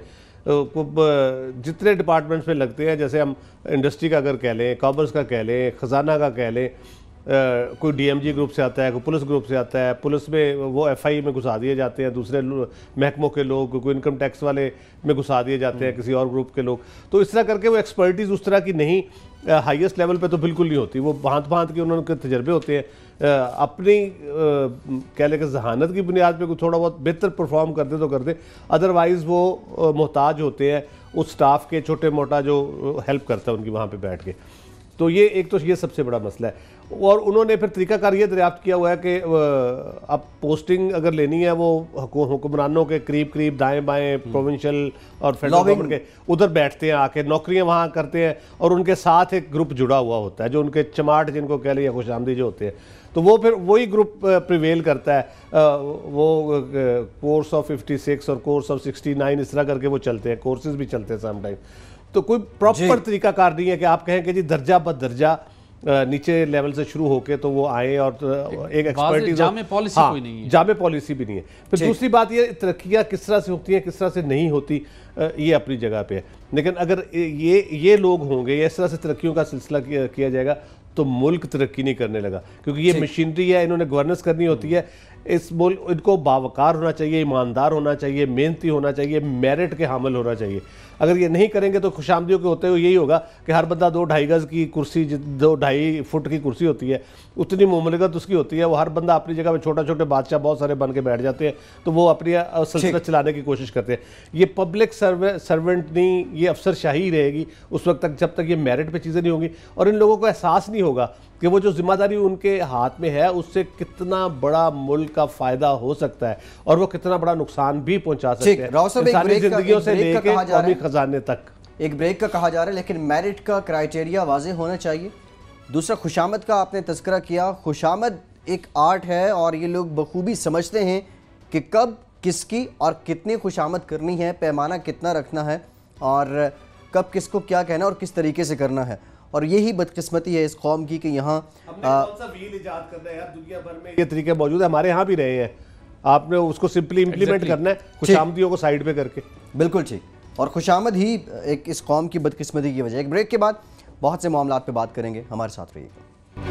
जितने डिपार्टमेंट्स में लगते हैं, जैसे हम इंडस्ट्री का अगर कह लें, कॉमर्स का कह लें, ख़जाना का कह लें, कोई डीएमजी ग्रुप से आता है, कोई पुलिस ग्रुप से आता है, पुलिस में वो एफआई में घुसा दिए जाते हैं, दूसरे महकमों के लोग, कोई इनकम टैक्स वाले में घुसा दिए जाते हैं, किसी और ग्रुप के लोग। तो इस तरह करके वो एक्सपर्टीज़ उस तरह की नहीं, हाईएस्ट लेवल पे तो बिल्कुल नहीं होती। वो भांत भांत के उन्होंने तजर्बे होते हैं, अपनी कह लें कि जहानत की बुनियाद पे थोड़ा बहुत बेहतर परफॉर्म करते तो करते, अदरवाइज़ वो मोहताज होते हैं उस स्टाफ के, छोटे मोटा जो हेल्प करता है उनकी वहाँ पे बैठ के। तो ये एक तो ये सबसे बड़ा मसला है। और उन्होंने फिर तरीकाकार ये दरियाफ्त किया हुआ है कि अब पोस्टिंग अगर लेनी है वो हुक्मरानों के करीब दाएं बाएं, प्रोविंशियल और फेडरल गवर्नमेंट के उधर बैठते हैं, आके नौकरियां वहाँ करते हैं, और उनके साथ एक ग्रुप जुड़ा हुआ होता है जो उनके चमाट जिनको कह लें या खुशामदी जो होते हैं। तो वो फिर वही ग्रुप प्रिवेल करता है। वो कोर्स ऑफ 56 और कोर्स ऑफ 69 इस तरह करके वो चलते हैं, कोर्सेज भी चलते हैं समटाइम। तो कोई प्रॉपर तरीकाकार नहीं है कि आप कहें कि जी दर्जा ब दर्जा नीचे लेवल से शुरू होके तो वो आए और एक एक्सपर्टीज, जामे पॉलिसी कोई नहीं है, जामे पॉलिसी भी नहीं है। फिर दूसरी बात ये, तरक्कियाँ किस तरह से होती हैं, किस तरह से नहीं होती, ये अपनी जगह पे है। लेकिन अगर ये लोग होंगे या इस तरह से तरक्कियों का सिलसिला किया जाएगा तो मुल्क तरक्की नहीं करने लगा, क्योंकि ये मशीनरी है, इन्होंने गवर्नेंस करनी होती है। इस मुल्क इनको बावकार होना चाहिए, ईमानदार होना चाहिए, मेहनती होना चाहिए, मेरिट के हामिल होना चाहिए। अगर ये नहीं करेंगे तो खुशामदियों के होते हुए यही होगा कि हर बंदा 2-2.5 गज की कुर्सी, 2-2.5 फुट की कुर्सी होती है, उतनी मुमलकत उसकी होती है, वो हर बंदा अपनी जगह में छोटे बादशाह बहुत सारे बन के बैठ जाते हैं, तो वो अपनी सल्तनत चलाने की कोशिश करते हैं। ये पब्लिक सर्वेंट नहीं, ये अफसरशाही रहेगी उस वक्त तक जब तक ये मेरिट पे चीज़ें नहीं होंगी, और इन लोगों को एहसास नहीं होगा कि वो जो जिम्मेदारी उनके हाथ में है उससे कितना बड़ा मुल्क का फ़ायदा हो सकता है और वो कितना बड़ा नुकसान भी पहुंचा सकते हैं इंसानी जिंदगियों से लेकर कौमी खजाने तक। एक ब्रेक का कहा जा रहा है, लेकिन मेरिट का क्राइटेरिया वाज़ेह होना चाहिए। दूसरा, खुशामद का आपने तज़किरा किया। खुशामद एक आर्ट है और ये लोग बखूबी समझते हैं कि कब किसकी और कितनी खुशामद करनी है, पैमाना कितना रखना है और कब किसको क्या कहना और किस तरीके से करना है। और यही बदकिस्मती है इस कौम की कि यहाँ हमने कौन सा व्हील इजाद करना है यार, दुनिया भर में ये तरीके मौजूद है, हमारे यहाँ भी रहे हैं, आपने उसको सिंपली इम्प्लीमेंट करना है खुशामदियों को साइड पे करके। बिल्कुल ठीक, और खुशामद ही एक इस कौम की बदकिस्मती की वजह। एक ब्रेक के बाद बहुत से मामलात पे बात करेंगे, हमारे साथ रहिएगा।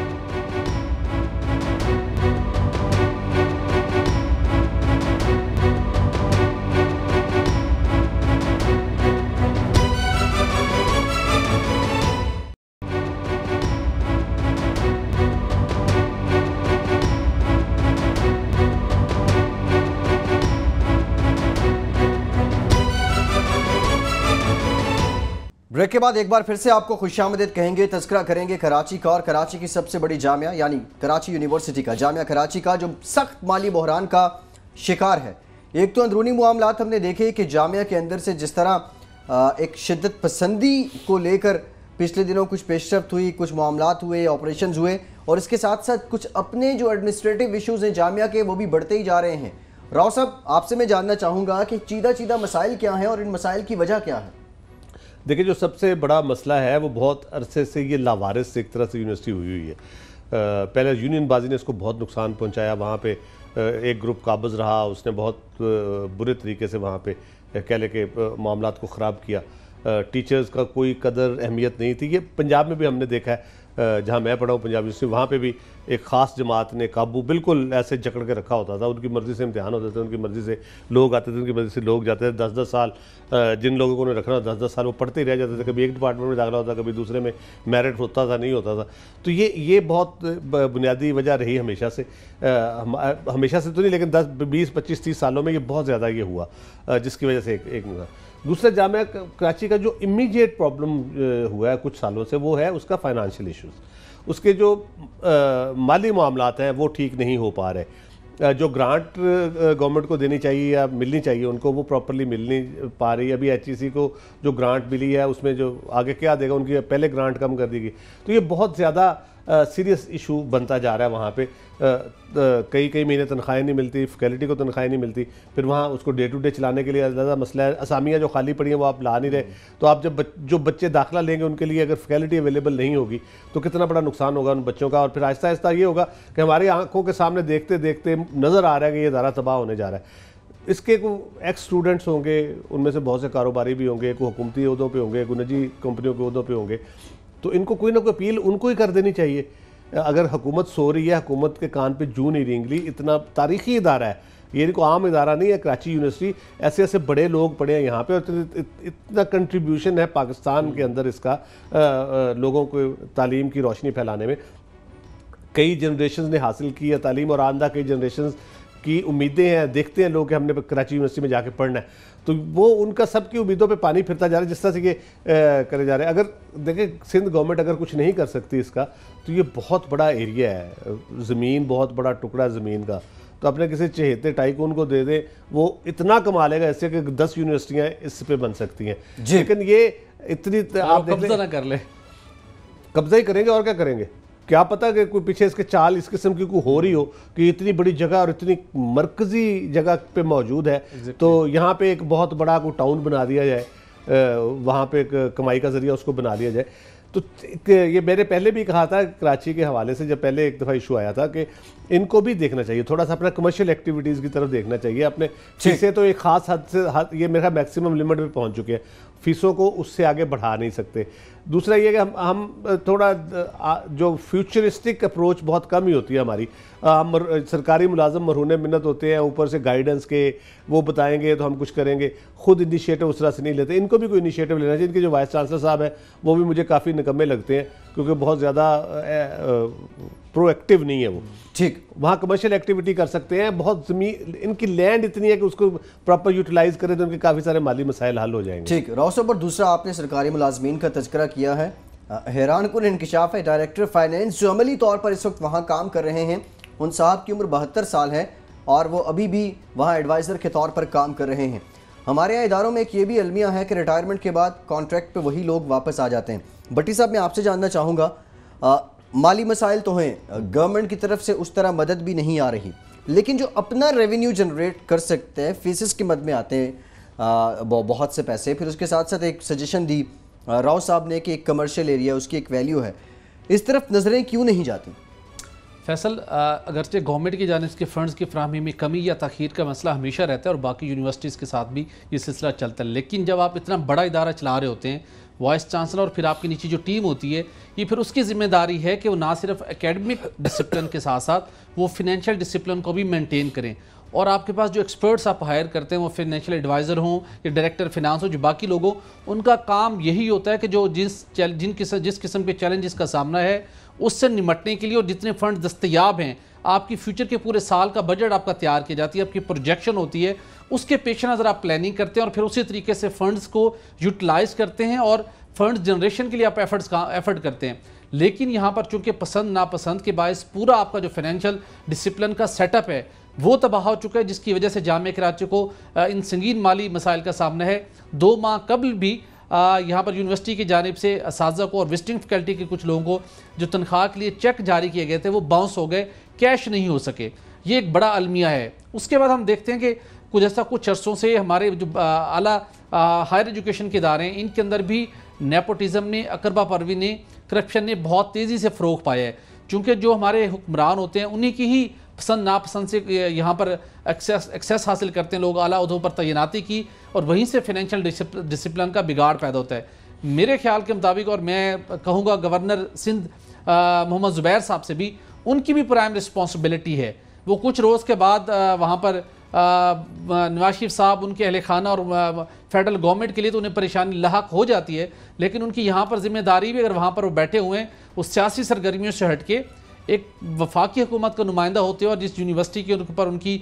ब्रेक के बाद एक बार फिर से आपको खुशामदीद कहेंगे, तज़किरा करेंगे कराची का और कराची की सबसे बड़ी जामिया यानी कराची यूनिवर्सिटी का, जामिया कराची का, जो सख्त माली बहरान का शिकार है। एक तो अंदरूनी मामलात हमने देखे कि जामिया के अंदर से जिस तरह एक शिद्दत पसंदी को लेकर पिछले दिनों कुछ पेशरफ्त हुई, कुछ मामलात हुए, ऑपरेशन हुए, और इसके साथ साथ कुछ अपने जो एडमिनिस्ट्रेटिव इशूज़ हैं जामिया के वो भी बढ़ते ही जा रहे हैं। राव साहब, आपसे मैं जानना चाहूँगा कि चीदा चीदा मसाइल क्या हैं और इन मसाइल की वजह क्या है? देखिए, जो सबसे बड़ा मसला है वो बहुत अरसे से ये लावारिस एक तरह से यूनिवर्सिटी हुई है। पहले यूनियन बाजी ने इसको बहुत नुकसान पहुंचाया, वहाँ पे एक ग्रुप काबिज रहा, उसने बहुत बुरे तरीके से वहाँ पे कह ले के मामलात को ख़राब किया। टीचर्स का कोई कदर अहमियत नहीं थी। ये पंजाब में भी हमने देखा है, जहाँ मैं पढ़ा हूँ पंजाब यूनिवर्सिटी, वहाँ पे भी एक ख़ास जमात ने काबू बिल्कुल ऐसे जकड़ के रखा होता था। उनकी मर्ज़ी से इम्तिहान होते थे, उनकी मर्ज़ी से लोग आते थे, उनकी मर्ज़ी से लोग जाते थे। 10-10 साल जिन लोगों को रखना 10-10 साल वो पढ़ते ही रह जाते थे। कभी एक डिपार्टमेंट में दाखिला होता, कभी दूसरे में मेरिट होता था, नहीं होता था। तो ये बहुत बुनियादी वजह रही हमेशा से। हमेशा से तो नहीं, लेकिन 10, 20, 25, 30 सालों में ये बहुत ज़्यादा ये हुआ, जिसकी वजह से एक दूसरा जामिया कराची का जो इमीडिएट प्रॉब्लम हुआ है कुछ सालों से, वो है उसका फाइनेंशियल इश्यूज़। उसके जो माली मामलात हैं वो ठीक नहीं हो पा रहे। जो ग्रांट गवर्नमेंट को देनी चाहिए या मिलनी चाहिए उनको, वो प्रॉपर्ली मिल नहीं पा रही। अभी HEC को जो ग्रांट मिली है उसमें जो आगे क्या देगा, उनकी पहले ग्रांट कम कर दी गई। तो ये बहुत ज़्यादा सीरियस इशू बनता जा रहा है। वहाँ पे कई महीने तनख्वाहें नहीं मिलती, फैकल्टी को तनख्वाहें नहीं मिलती, फिर वहाँ उसको डे टू डे चलाने के लिए ज़्यादा मसला है। असामियाँ जो खाली पड़ी हैं वो आप ला नहीं रहे, तो आप जो बच्चे दाखिला लेंगे उनके लिए अगर फैकल्टी अवेलेबल नहीं होगी तो कितना बड़ा नुकसान होगा उन बच्चों का। और फिर आहिस्ता आहिस्ता ये होगा कि हमारी आंखों के सामने देखते देखते नज़र आ रहा है कि ये इदारा तबाह होने जा रहा है। इसके कोई एक्स स्टूडेंट्स होंगे, उनमें से बहुत से कारोबारी भी होंगे, कोई हुकूमती उहदों पे होंगे, कोई निजी कंपनियों के उहदों पे होंगे, तो इनको कोई ना कोई अपील उनको ही कर देनी चाहिए। अगर हुकूमत सो रही है, हुकूमत के कान पे जूं नहीं रेंगली, इतना तारीखी इदारा है ये, कोई आम इदारा नहीं है। कराची यूनिवर्सिटी, ऐसे ऐसे बड़े लोग पढ़े हैं यहाँ पे, और इतना कंट्रीब्यूशन है पाकिस्तान के अंदर इसका लोगों को तालीम की रोशनी फैलाने में। कई जनरेशन ने हासिल की है तालीम, और आंदा कई जनरेशन की उम्मीदें हैं, देखते हैं लोग कि हमने कराची यूनिवर्सिटी में जाके पढ़ना है, तो वो उनका सबकी उम्मीदों पे पानी फिरता जा रहा है जिस तरह से ये करे जा रहे हैं। अगर देखें सिंध गवर्नमेंट अगर कुछ नहीं कर सकती इसका, तो ये बहुत बड़ा एरिया है, ज़मीन बहुत बड़ा टुकड़ा ज़मीन का, तो अपने किसी चहेते टाइकून को दे दे, वो इतना कमा लेगा इससे कि 10 यूनिवर्सिटियाँ इस पे बन सकती हैं। लेकिन ये इतनी आप कब्जा ना कर ले, कब्जा ही करेंगे और क्या करेंगे। क्या पता कि कोई पीछे इसके चाल इस किस्म की कोई हो रही हो कि इतनी बड़ी जगह और इतनी मरकजी जगह पे मौजूद है, तो यहाँ पे एक बहुत बड़ा कोई टाउन बना दिया जाए, वहाँ पे एक कमाई का जरिया उसको बना दिया जाए। तो ये मैंने पहले भी कहा था कराची के हवाले से, जब पहले एक दफ़ा इशू आया था, कि इनको भी देखना चाहिए, थोड़ा सा अपना कमर्शियल एक्टिविटीज़ की तरफ देखना चाहिए। अपने फीसें तो एक ख़ास हद से ये मेरा मैक्सिमम लिमिट में पहुँच चुके हैं, फीसों को उससे आगे बढ़ा नहीं सकते। दूसरा ये कि हम थोड़ा जो फ्यूचरिस्टिक अप्रोच बहुत कम ही होती है हमारी। हम सरकारी मुलाजम मरहून मिन्नत होते हैं, ऊपर से गाइडेंस के वो बताएंगे तो हम कुछ करेंगे, खुद इनिशिएटिव उस तरह से नहीं लेते। इनको भी कोई इनिशिएटिव लेना चाहिए। इनके जो वाइस चांसलर साहब हैं वो भी मुझे काफ़ी निकम्मे लगते हैं, क्योंकि बहुत ज़्यादा प्रोएक्टिव नहीं है वो। ठीक, वहाँ कमर्शियल एक्टिविटी कर सकते हैं, बहुत ज़मीन इनकी लैंड इतनी है कि उसको प्रॉपर यूटिलाइज करें तो उनके काफ़ी सारे माली मसाइल हल हो जाएंगे। ठीक, राव साहब, और दूसरा आपने सरकारी मुलाजमीन का तज़किरा किया है, हैरान कुन इंकिशाफ है। डायरेक्टर फाइनेंस जो अमली तौर पर इस वक्त वहाँ काम कर रहे हैं, उन साहब की उम्र 72 साल है और वो अभी भी वहाँ एडवाइज़र के तौर पर काम कर रहे हैं। हमारे यहाँ इदारों में एक ये भी अलमिया है कि रिटायरमेंट के बाद कॉन्ट्रैक्ट पे वही लोग वापस आ जाते हैं। भट्टी साहब, मैं आपसे जानना चाहूँगा, माली मसाइल तो हैं, गवर्नमेंट की तरफ से उस तरह मदद भी नहीं आ रही, लेकिन जो अपना रेवेन्यू जनरेट कर सकते हैं, फीसेस की मद में आते हैं बहुत से पैसे। फिर उसके साथ साथ एक सजेशन दी राव साहब ने कि एक कमर्शियल एरिया उसकी एक वैल्यू है, इस तरफ नज़रें क्यों नहीं जाती? फैसल, अगरचे गवर्नमेंट की जानिब के फ़ंड्स की फ्राहमी में कमी या तख़ीर का मसला हमेशा रहता है और बाकी यूनिवर्सिटीज़ के साथ भी ये सिलसिला चलता है, लेकिन जब आप इतना बड़ा इदारा चला रहे होते हैं, वाइस चांसलर और फिर आपकी नीचे जो टीम होती है, ये फिर उसकी ज़िम्मेदारी है कि वो ना सिर्फ एकेडमिक डिसिप्लिन के साथ साथ वो फिनेंशियल डिसिप्लिन को भी मेंटेन करें। और आपके पास जो एक्सपर्ट्स आप हायर करते हैं, वो फिनेंशियल एडवाइज़र हों या डायरेक्टर फिनांस हो, जो बाकी लोग हों, उनका काम यही होता है कि जो जिस किस्म के चैलेंजेस का सामना है उससे निमटने के लिए और जितने फंड दस्तयाब हैं, आपकी फ्यूचर के पूरे साल का बजट आपका तैयार किया जाती है, आपकी प्रोजेक्शन होती है, उसके पेश नज़र आप प्लानिंग करते हैं और फिर उसी तरीके से फ़ंड्स को यूटिलाइज़ करते हैं और फंड्स जनरेशन के लिए आप एफर्ट करते हैं। लेकिन यहाँ पर चूँकि पसंद नापसंद के बायस पूरा आपका जो फाइनेंशियल डिसिप्लिन का सेटअप है वो तबाह हो चुका है, जिसकी वजह से जामिया कराची को इन संगीन माली मसाइल का सामना है। 2 माह कबल भी यहाँ पर यूनिवर्सिटी की जानिब से असातिज़ा को और विजिटिंग फैकल्टी के कुछ लोगों को जो तनख्वाह के लिए चेक जारी किए गए थे वो बाउंस हो गए, कैश नहीं हो सके। ये एक बड़ा अलमिया है। उसके बाद हम देखते हैं कि कुछ अरसों से हमारे जो आला हायर एजुकेशन के इदारे हैं, इनके अंदर भी नेपोटिज़म ने, अकरबा परवी ने, करप्शन ने बहुत तेज़ी से फ़रोग पाया है। चूँकि जो हमारे हुक्मरान होते हैं उन्हीं की ही पसंद नापसंद से यहाँ पर एक्सेस हासिल करते हैं लोग आला उहदों पर तैनाती की, और वहीं से फाइनेंशियल डिसिप्लिन का बिगाड़ पैदा होता है। मेरे ख्याल के मुताबिक, और मैं कहूँगा गवर्नर सिंध मोहम्मद ज़ुबैर साहब से भी, उनकी भी प्राइम रिस्पॉन्सिबिलिटी है। वो कुछ रोज़ के बाद वहाँ पर नवाज शरीफ साहब, उनके अहले खाना और फेडरल गवर्नमेंट के लिए तो उन्हें परेशानी लाहक हो जाती है, लेकिन उनकी यहाँ पर जिम्मेदारी भी, अगर वहाँ पर वो बैठे हुए हैं उस सियासी सरगर्मियों से हट के एक वफाकी हुकूमत का नुमाइंदा होते हैं, और जिस यूनिवर्सिटी के ऊपर उनकी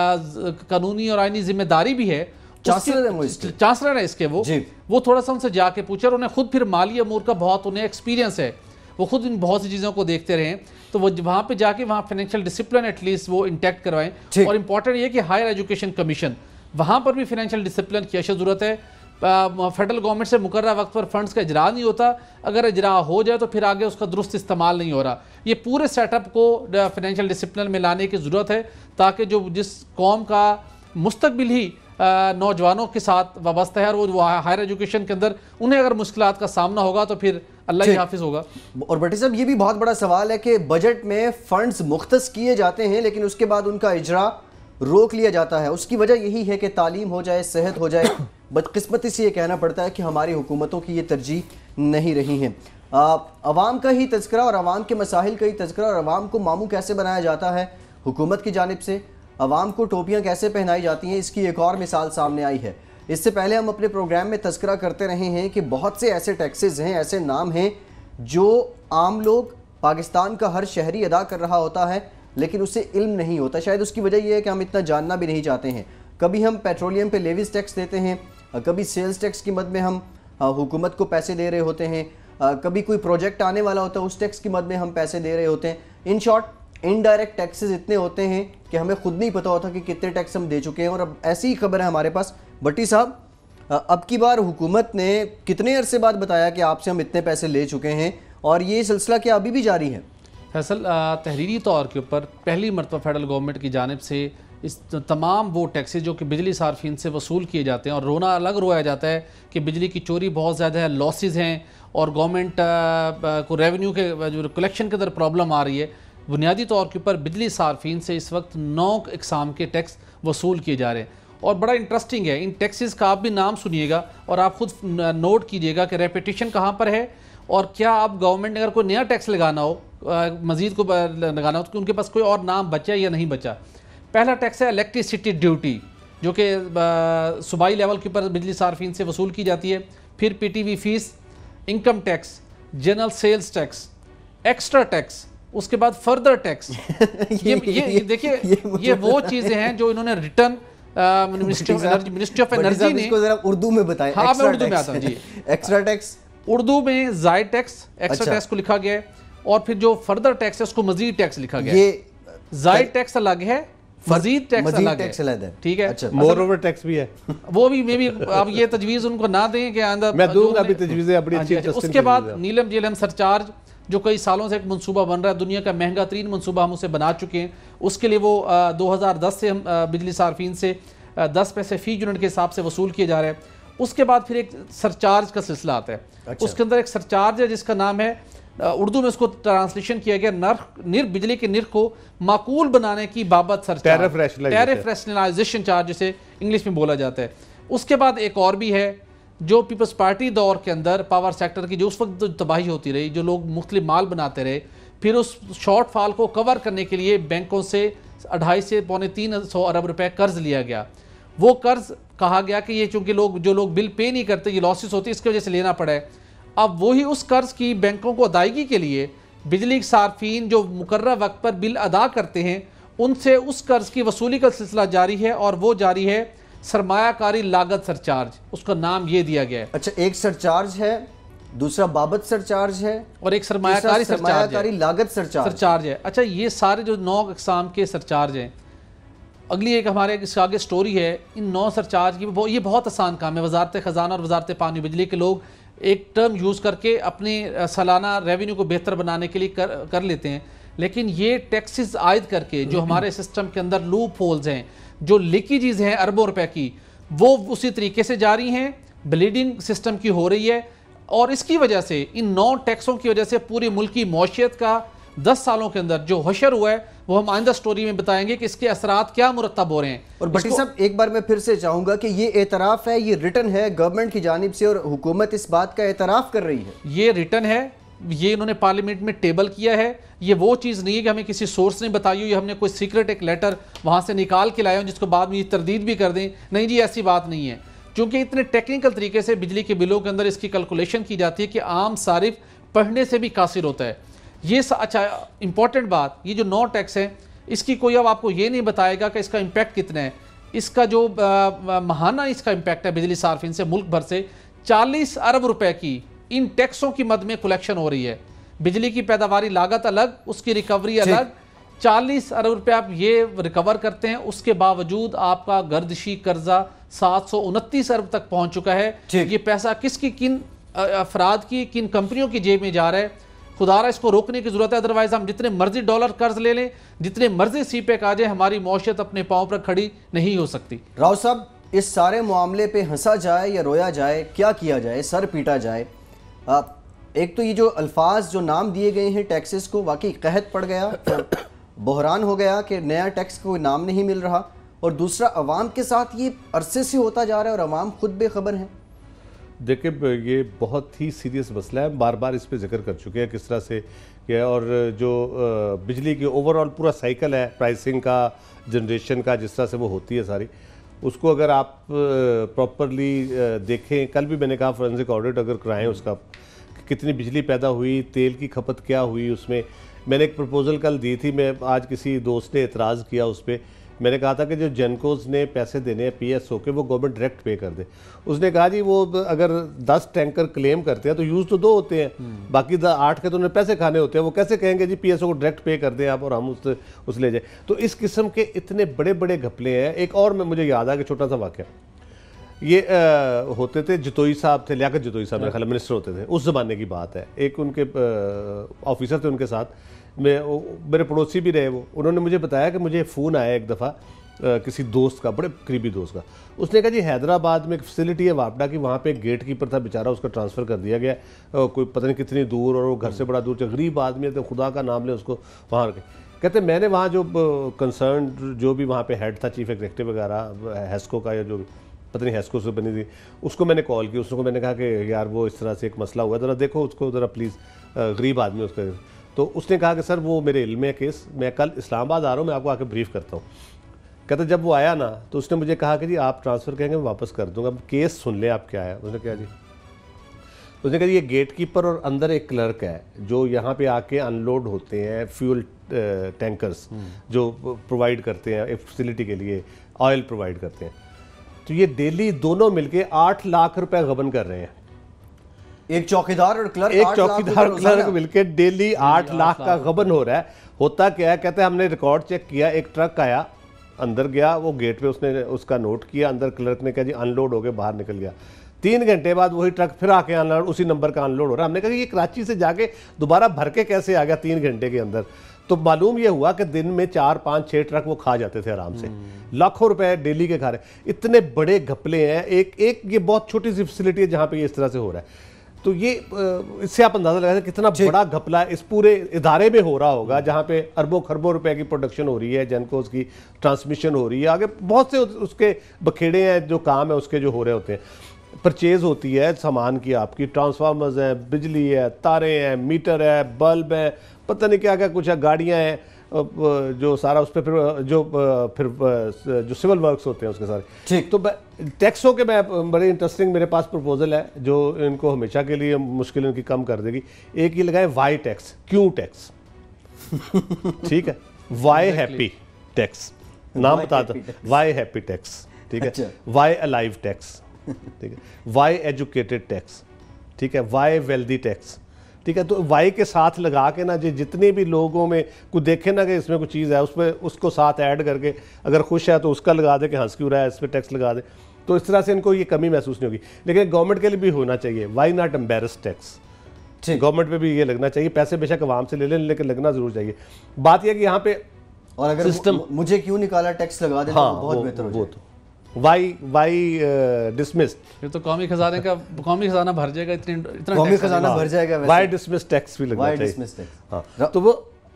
कानूनी और आइनी जिम्मेदारी भी है, चांसलर है इसके, वो थोड़ा सा उनसे जाके पूछे, और उन्हें खुद फिर माली अमूर का बहुत उन्हें एक्सपीरियंस है, वो खुद इन बहुत सी चीज़ों को देखते रहे, तो वो वहाँ पे जाके वहाँ फाइनेंशियल डिसिप्लिन एटलीस्ट वो इंटैक्ट करवाएं। और इंपॉर्टेंट ये कि हायर एजुकेशन कमीशन, वहाँ पर भी फाइनेंशियल डिसिप्लिन की अशद ज़रूरत है। फेडरल गवर्नमेंट से मुकर्रर वक्त पर फंड्स का इजरा नहीं होता, अगर इजरा हो जाए तो फिर आगे उसका दुरुस्त इस्तेमाल नहीं हो रहा। ये पूरे सेटअप को फाइनेंशियल डिसिप्लिन में लाने की ज़रूरत है, ताकि जो जिस कौम का मुस्तकबिल ही नौजवानों के साथ वाबस्ता है, और वो हायर एजुकेशन के अंदर उन्हें अगर मुश्किलात का सामना होगा तो फिर अल्लाह ही हाफिज होगा। और भट्टी साहब, ये भी बहुत बड़ा सवाल है कि बजट में फंड्स मुख्तस किए जाते हैं, लेकिन उसके बाद उनका इजरा रोक लिया जाता है। उसकी वजह यही है कि तालीम हो जाए, सेहत हो जाए। बदकिस्मती से ये कहना पड़ता है कि हमारी हुकूमतों की ये तरजीह नहीं रही हैं। अवाम का ही तज़किरा और अवाम के मसाइल का ही तज़किरा और अवाम को मामू कैसे बनाया जाता है हुकूमत की जानिब से, अवाम को टोपियाँ कैसे पहनाई जाती हैं, इसकी एक और मिसाल सामने आई है। इससे पहले हम अपने प्रोग्राम में तज़किरा करते रहे हैं कि बहुत से ऐसे टैक्सेस हैं, ऐसे नाम हैं जो आम लोग, पाकिस्तान का हर शहरी अदा कर रहा होता है, लेकिन उससे इल्म नहीं होता। शायद उसकी वजह यह है कि हम इतना जानना भी नहीं चाहते हैं। कभी हम पेट्रोलियम पे लेविस टैक्स देते हैं, कभी सेल्स टैक्स की मद में हम हुकूमत को पैसे दे रहे होते हैं, कभी कोई प्रोजेक्ट आने वाला होता है उस टैक्स की मद में हम पैसे दे रहे होते हैं। इन शॉर्ट, इनडायरेक्ट टैक्सेस इतने होते हैं कि हमें खुद नहीं पता होता कि कितने टैक्स हम दे चुके हैं। और अब ऐसी ही खबर है हमारे पास। भट्टी साहब, अब की बार हुकूमत ने कितने अरसे बाद बताया कि आपसे हम इतने पैसे ले चुके हैं, और ये सिलसिला क्या अभी भी जारी है? फैसल, तहरीरी तौर के ऊपर पहली मरतबा फेडरल गवर्नमेंट की जानिब से इस तमाम वो टैक्सेस जो कि बिजली सार्फिन से वसूल किए जाते हैं, और रोना अलग रोया जाता है कि बिजली की चोरी बहुत ज़्यादा है, लॉसेस हैं, और गवर्नमेंट को रेवेन्यू के जो कलेक्शन के अंदर प्रॉब्लम आ रही है। बुनियादी तौर के ऊपर बिजली सार्फिन से इस वक्त 9 इकसाम के टैक्स वसूल किए जा रहे हैं, और बड़ा इंटरेस्टिंग है। इन टैक्सेस का आप भी नाम सुनिएगा और आप खुद नोट कीजिएगा कि रेपिटेशन कहाँ पर है, और क्या आप गवर्नमेंट ने अगर कोई नया टैक्स लगाना हो, मज़ीद को लगाना हो, तो उनके पास कोई और नाम बचा या नहीं बचा। पहला टैक्स है इलेक्ट्रिसिटी ड्यूटी, जो कि सूबाई लेवल के ऊपर बिजली सार्फिन से वसूल की जाती है। फिर PTV fees, income tax, general sales tax, extra tax, उसके बाद फर्दर टैक्स। ये देखिए, ये वो चीज़ें हैं जो इन्होंने रिटर्न मिनिस्ट्री ऑफ एनर्जी ने, इसको जरा उर्दू में बताएं। हाँ, मैं उर्दू में आता हूँ जी। एक्स्ट्रा टैक्स उर्दू में जायद टैक्स, एक्स्ट्रा टैक्स को लिखा गया है, और फिर जो फर्दर टैक्स है उसको मजीद टैक्स लिखा गया है। ये जायद टैक्स अलग है, मजीद टैक्स अलग है, ठीक है। अच्छा, मोर ओवर टैक्स भी है, वो भी मे भी आप ये तजवीज़ उनको ना दें कि अंदर मैं दूंगा अभी तजवीज़ें अपनी अच्छी। उसके बाद नीलम जेलम सरचार्ज, जो कई सालों से एक मंसूबा बन रहा है, दुनिया का महंगा तरीन मंसूबा हम उसे बना चुके हैं। उसके लिए वो 2010 से हम बिजली सार्फिन से 10 पैसे फी यूनिट के हिसाब से वसूल किए जा रहे हैं। उसके बाद फिर एक सरचार्ज का सिलसिला आता है। अच्छा। उसके अंदर एक सरचार्ज है जिसका नाम है, उर्दू में उसको ट्रांसलेशन किया गया बिजली के निर्ख को माकूल बनाने की बाबत सरचार्ज, टैरिफ रैशनलाइजेशन चार्ज जिसे इंग्लिश में बोला जाता है। उसके बाद एक और भी है जो पीपल्स पार्टी दौर के अंदर पावर सेक्टर की जो उस वक्त जो तबाही होती रही, जो लोग मुख्तलिफ माल बनाते रहे, फिर उस शॉर्टफॉल को कवर करने के लिए बैंकों से 2.5 से पौने 300 अरब रुपए कर्ज लिया गया। वो कर्ज कहा गया कि ये चूंकि जो लोग बिल पे नहीं करते, ये लॉसेस होती है, इसकी वजह से लेना पड़ा है। अब वही उस कर्ज की बैंकों को अदायगी के लिए बिजली सार्फिन जो मुकर्रर वक्त पर बिल अदा करते हैं उनसे उस कर्ज की वसूली का सिलसिला जारी है, और वो जारी है सरमायाकारी लागत सरचार्ज, उसका नाम ये दिया गया है। अच्छा, एक सरचार्ज है, दूसरा बाबत सरचार्ज है, और एक सरमायाकारी लागत सरचार्ज है। अच्छा, ये सारे जो 9 अक़साम के सरचार्ज हैं, अगली एक हमारे इसके आगे स्टोरी है। इन 9 सरचार्ज की ये बहुत आसान काम है। वजारत ख़जाना और वजारत पानी बिजली के लोग एक टर्म यूज़ करके अपने सालाना रेवेन्यू को बेहतर बनाने के लिए कर लेते हैं, लेकिन ये टैक्सेस आयद करके जो हमारे सिस्टम के अंदर लूप होल्स हैं, जो लीकेजेस हैं अरबों रुपए की, वो उसी तरीके से जारी हैं, ब्लीडिंग सिस्टम की हो रही है। और इसकी वजह से, इन 9 टैक्सों की वजह से पूरी मुल्की मौशियत का 10 सालों के अंदर जो हशर हुआ है, वो हम आइंदा स्टोरी में बताएंगे कि इसके असरात क्या मुरतब हो रहे हैं। और भट्टी साहब, एक बार मैं फिर से चाहूंगा कि ये एतराफ़ है, ये रिटर्न है गवर्नमेंट की जानिब से, और हुकूमत इस बात का एतराफ़ कर रही है। ये रिटर्न है, ये इन्होंने पार्लियामेंट में टेबल किया है। ये वो चीज़ नहीं है कि हमें किसी सोर्स ने बताई हो, ये हमने कोई सीक्रेट एक लेटर वहाँ से निकाल के लाए हो जिसको बाद में ये तरदीद भी कर दें। नहीं जी, ऐसी बात नहीं है, क्योंकि इतने टेक्निकल तरीके से बिजली के बिलों के अंदर इसकी कैलकुलेशन की जाती है कि आम सारिफ पढ़ने से भी कासिर होता है। ये अच्छा इंपॉर्टेंट बात, ये जो 9 टैक्स हैं, इसकी कोई अब आपको ये नहीं बताएगा कि इसका इम्पैक्ट कितना है। इसका जो महाना इसका इम्पैक्ट है बिजली सार्फिन से मुल्क भर से 40 अरब रुपए की इन टैक्सों की मद में कलेक्शन हो रही है। बिजली की पैदावारी लागत अलग, उसकी रिकवरी अलग। 40 अरब रुपए आप ये रिकवर करते हैं, उसके बावजूद आपका गर्दिशी कर्जा 729 अरब तक पहुंच चुका है। ये पैसा किसकी, किन अफराद की, किन कंपनियों की जेब में जा रहा है? खुदारा इसको रोकने की जरूरत है, अदरवाइज हम जितने मर्जी डॉलर कर्ज ले लें, जितने मर्जी सीपेक आ जाए, हमारी मौशियत अपने पांव पर खड़ी नहीं हो सकती। राव साहब, इस सारे मामले पे हंसा जाए या रोया जाए, क्या किया जाए, सर पीटा जाए? एक तो ये जो अल्फाज, जो नाम दिए गए हैं टैक्सेस को, वाकई कहत पड़ गया, बहरान हो गया कि नया टैक्स का कोई नाम नहीं मिल रहा। और दूसरा, अवाम के साथ ये अरसे से होता जा रहा है और अवाम खुद बेखबर हैं। देखिए, ये बहुत ही सीरियस मसला है, बार बार इस पे जिक्र कर चुके हैं किस तरह से किया। और जो बिजली की ओवरऑल पूरा साइकिल है प्राइसिंग का, जनरेशन का, जिस तरह से वो होती है सारी, उसको अगर आप प्रॉपरली देखें, कल भी मैंने कहा फोरेंसिक ऑडिट अगर कराएं उसका, कितनी बिजली पैदा हुई, तेल की खपत क्या हुई, उसमें मैंने एक प्रपोज़ल कल दी थी। मैं आज किसी दोस्त ने एतराज़ किया उस पर, मैंने कहा था कि जो जेनकोज ने पैसे देने हैं PSO के, वो गवर्नमेंट डायरेक्ट पे कर दे। उसने कहा जी वो अगर 10 टैंकर क्लेम करते हैं तो यूज़ तो 2 होते हैं, बाकी 8 के तो उन्हें पैसे खाने होते हैं। वो कैसे कहेंगे जी PSO को डायरेक्ट पे कर दें आप और हम उस ले जाए? तो इस किस्म के इतने बड़े बड़े घपले हैं। एक और मुझे याद आ कि छोटा सा वाक़या, ये होते थे जतोई साहब थे, लियाकत जतोई साहब मेरे ख्याल मिनिस्टर होते थे, उस ज़माने की बात है। एक उनके ऑफिसर थे, उनके साथ मेरे पड़ोसी भी रहे वो। उन्होंने मुझे बताया कि मुझे फ़ोन आया एक दफ़ा किसी दोस्त का, बड़े करीबी दोस्त का। उसने कहा जी हैदराबाद में एक फैसिलिटी है वापडा की, वहाँ पे एक गेट कीपर था बेचारा, उसका ट्रांसफ़र कर दिया गया कोई पता नहीं कितनी दूर, और वो घर से बड़ा दूर, गरीब आदमी है, तो खुदा का नाम ले उसको वहाँ रखे। कहते मैंने वहाँ जो कंसर्न जो भी वहाँ पे हेड था, चीफ एग्जीक्यूटिव वगैरह हैस्को का, या जो पता नहीं हैस्को से बनी थी, उसको मैंने कॉल की। उसको मैंने कहा कि यार वो इस तरह से एक मसला हुआ, ज़रा देखो उसको ज़रा प्लीज़, गरीब आदमी उसका। तो उसने कहा कि सर वो मेरे इल्म में केस, मैं कल इस्लामाबाद आ रहा हूँ, मैं आपको आके ब्रीफ करता हूँ। कहते जब वो आया ना तो उसने मुझे कहा कि जी आप ट्रांसफ़र कहेंगे मैं वापस कर दूँगा, अब केस सुन ले आप क्या है। उसने कहा जी, उसने कहा ये गेट कीपर और अंदर एक क्लर्क है जो यहाँ पे आके अनलोड होते हैं फ्यूल टैंकर्स जो प्रोवाइड करते हैं एक फैसिलिटी के लिए, ऑयल प्रोवाइड करते हैं। तो ये डेली दोनों मिलके 8 लाख रुपए गबन कर रहे हैं। एक चौकीदार और क्लर्क, एक चौकीदार क्लर्क मिलके डेली 8 लाख का गबन हो रहा है। होता क्या है, कहते हैं हमने रिकॉर्ड चेक किया, एक ट्रक आया, अंदर गया, वो गेट पे उसने उसका नोट किया, अंदर क्लर्क ने कहा जी अनलोड हो गए, बाहर निकल गया। 3 घंटे बाद वही ट्रक फिर आके अनलोड, उसी नंबर का अनलोड हो रहा है। हमने कहा कि ये कराची से जाके दोबारा भर के कैसे आ गया 3 घंटे के अंदर। तो मालूम ये हुआ कि दिन में 4, 5, 6 ट्रक वो खा जाते थे आराम से, लाखों रुपए डेली के खा रहे। इतने बड़े घपले हैं। एक ये बहुत छोटी सी फैसिलिटी है जहाँ पे ये इस तरह से हो रहा है। तो ये इससे आप अंदाजा लगा कितना बड़ा घपला इस पूरे इदारे में हो रहा होगा, जहाँ पे अरबों खरबों रुपए की प्रोडक्शन हो रही है, जेनकोस की ट्रांसमिशन हो रही है, आगे बहुत से उसके बखेड़े हैं जो काम है उसके जो हो रहे होते हैं। परचेज होती है सामान की, आपकी ट्रांसफार्मर्स हैं, बिजली है, तारे हैं, मीटर है, बल्ब है, पता नहीं क्या क्या कुछ है, गाड़ियाँ हैं, जो सारा उस पर फिर जो सिविल वर्क्स होते हैं उसके सारे। ठीक, तो टैक्सों के मैं बड़े इंटरेस्टिंग मेरे पास प्रपोजल है जो इनको हमेशा के लिए मुश्किल इनकी कम कर देगी। एक ही लगाए वाई टैक्स, क्यों टैक्स। ठीक है, वाई हैप्पी टैक्स, नाम बता दो, वाई हैप्पी टैक्स। ठीक है, वाई अलाइव टैक्स, ठीक है, वाई एजुकेटेड टैक्स, ठीक है, वाई वेल्दी टैक्स। ठीक है, तो वाई के साथ लगा के ना जितने भी लोगों में कुछ देखे ना कि इसमें कुछ चीज़ है, उस पर उसको साथ ऐड करके अगर खुश है तो उसका लगा दे कि हंस क्यों रहा है, इस पर टैक्स लगा दे। तो इस तरह से इनको ये कमी महसूस नहीं होगी। लेकिन गवर्नमेंट के लिए भी होना चाहिए why not embarrass tax. Government पे भी ये लगना चाहिए, पैसे बेशक आवाम से ले लें लेकिन लगना जरूर चाहिए। बात यह कि यहाँ पे और अगर सिस्टम मुझे क्यों निकाला टैक्स लगा दे, हाँ, तो बहुत बेहतर हो जाए। वाई डिसमिस्ड, फिर तो कौमी खजाना भर जाएगा, इतना कौमी खजाना भर जाएगा। वाई डिसमिस्ड टैक्स भी लगना चाहिए। हाँ, तो वो